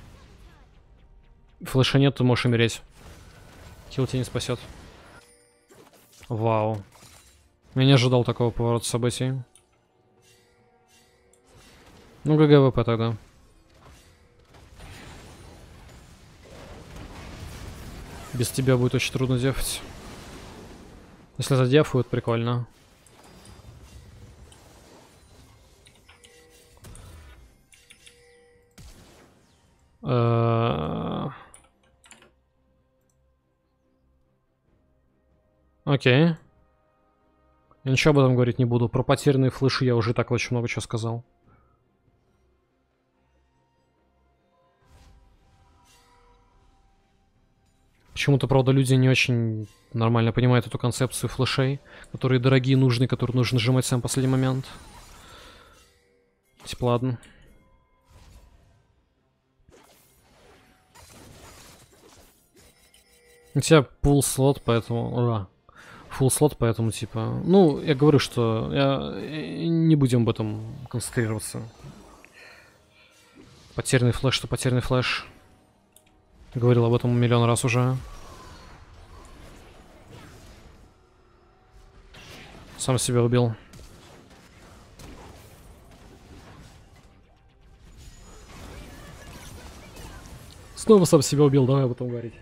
Флеша нет, ты можешь умереть. Хил тебя не спасет. Вау. Я не ожидал такого поворота событий. Ну, ГГВП тогда. Без тебя будет очень трудно дефать. Если задефают, прикольно. Окей. Я ничего об этом говорить не буду. Про потерянные флеши я уже так очень много чего сказал. Почему-то, правда, люди не очень нормально понимают эту концепцию флешей, которые дорогие, нужные, которые нужно нажимать в самый последний момент. Типа, ладно. У тебя пул слот, поэтому... Ура. Фулл слот, поэтому, типа... Ну, я говорю, что... Я... Не будем об этом концентрироваться. Потерянный флеш, что потерянный флеш. Говорил об этом миллион раз уже. Сам себя убил. Снова сам себя убил, давай об этом говорить.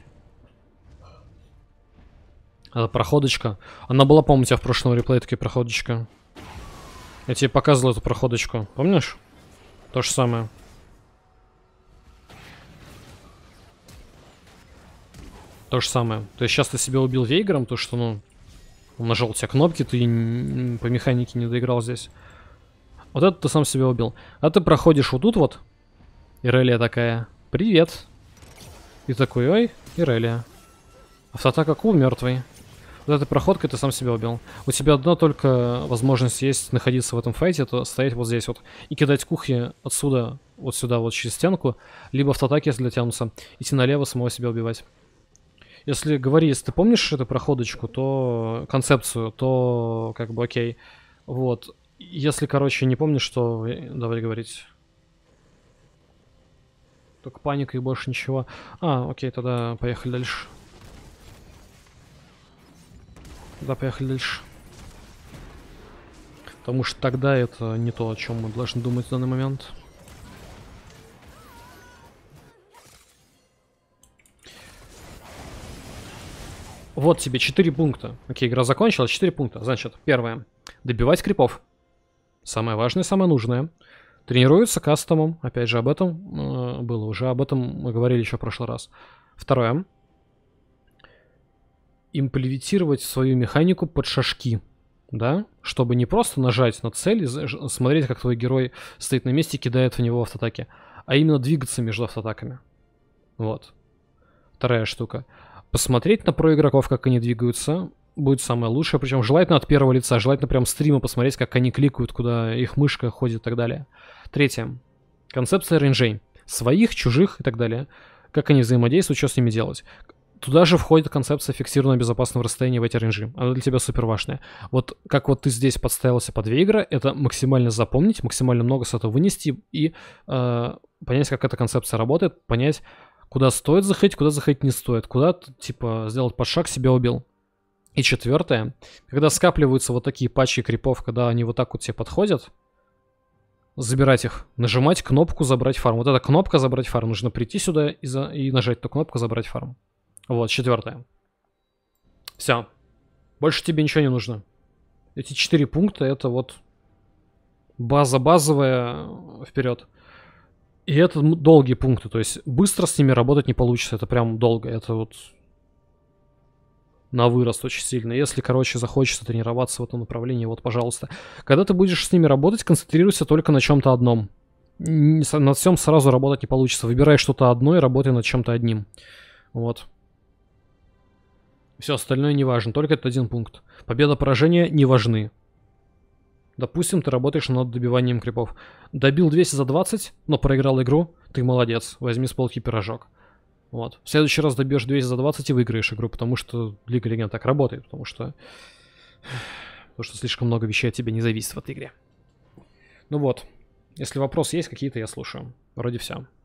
Это проходочка. Она была, по-моему, у тебя в прошлом реплее такая проходочка. Я тебе показывал эту проходочку. Помнишь? То же самое. То же самое. То есть сейчас ты себя убил Вейгером, то что, ну... Он нажал у тебя кнопки, ты по механике не доиграл здесь. Вот это ты сам себя убил. А ты проходишь вот тут вот. Ирелия такая. Привет. И такой, ой, Ирелия. Автоатака Q мертвый. Вот этой проходкой ты сам себя убил. У тебя одна только возможность есть находиться в этом файте, это стоять вот здесь вот. И кидать кухни отсюда, вот сюда, вот через стенку. Либо автоатаки, если дотянутся. Идти налево, самого себя убивать. Если говори, если ты помнишь эту проходочку, то... Концепцию, то как бы окей. Вот. Если, короче, не помнишь, то... Давай говорить. Только паника и больше ничего. А, окей, тогда поехали дальше. Да, поехали дальше. Потому что тогда это не то, о чем мы должны думать в данный момент. Вот тебе четыре пункта. Окей, игра закончилась. четыре пункта. Значит, первое. Добивать крипов. Самое важное, самое нужное. Тренируется кастомом. Опять же, об этом э, было уже. Об этом мы говорили еще в прошлый раз. Второе. Имплементировать свою механику под шажки, да, чтобы не просто нажать на цель и смотреть, как твой герой стоит на месте и кидает в него автоатаки, а именно двигаться между автоатаками. Вот. Вторая штука. Посмотреть на проигроков, как они двигаются, будет самое лучшее, причем желательно от первого лица, желательно прям стрима посмотреть, как они кликают, куда их мышка ходит и так далее. Третье. Концепция рейнджей. Своих, чужих и так далее. Как они взаимодействуют, что с ними делать. Туда же входит концепция фиксированного безопасного расстояния в эти рейнджи. Она для тебя супер важная. Вот как вот ты здесь подставился под Вейгера, это максимально запомнить, максимально много с этого вынести и э, понять, как эта концепция работает, понять, куда стоит заходить, куда заходить не стоит, куда, типа, сделать подшаг, себя убил. И четвертое, когда скапливаются вот такие патчи крипов, когда они вот так вот тебе подходят, забирать их, нажимать кнопку «Забрать фарм». Вот эта кнопка «Забрать фарм». Нужно прийти сюда и, за... и нажать эту кнопку «Забрать фарм». Вот, четвертое. Все. Больше тебе ничего не нужно. Эти четыре пункта — это вот база базовая вперед. И это долгие пункты, то есть быстро с ними работать не получится, это прям долго, это вот на вырост очень сильно. Если, короче, захочется тренироваться в этом направлении, вот, пожалуйста. Когда ты будешь с ними работать, концентрируйся только на чем-то одном. Над всем сразу работать не получится. Выбирай что-то одно и работай над чем-то одним. Вот. Все остальное не важно, только этот один пункт. Победа-поражение не важны. Допустим, ты работаешь над добиванием крипов. Добил двести за двадцать, но проиграл игру, ты молодец, возьми с полки пирожок. Вот. В следующий раз добьешь двести за двадцать и выиграешь игру, потому что Лига Легенд так работает, потому что... потому что слишком много вещей от тебя не зависит в этой игре. Ну вот. Если вопросы есть какие-то, я слушаю. Вроде все.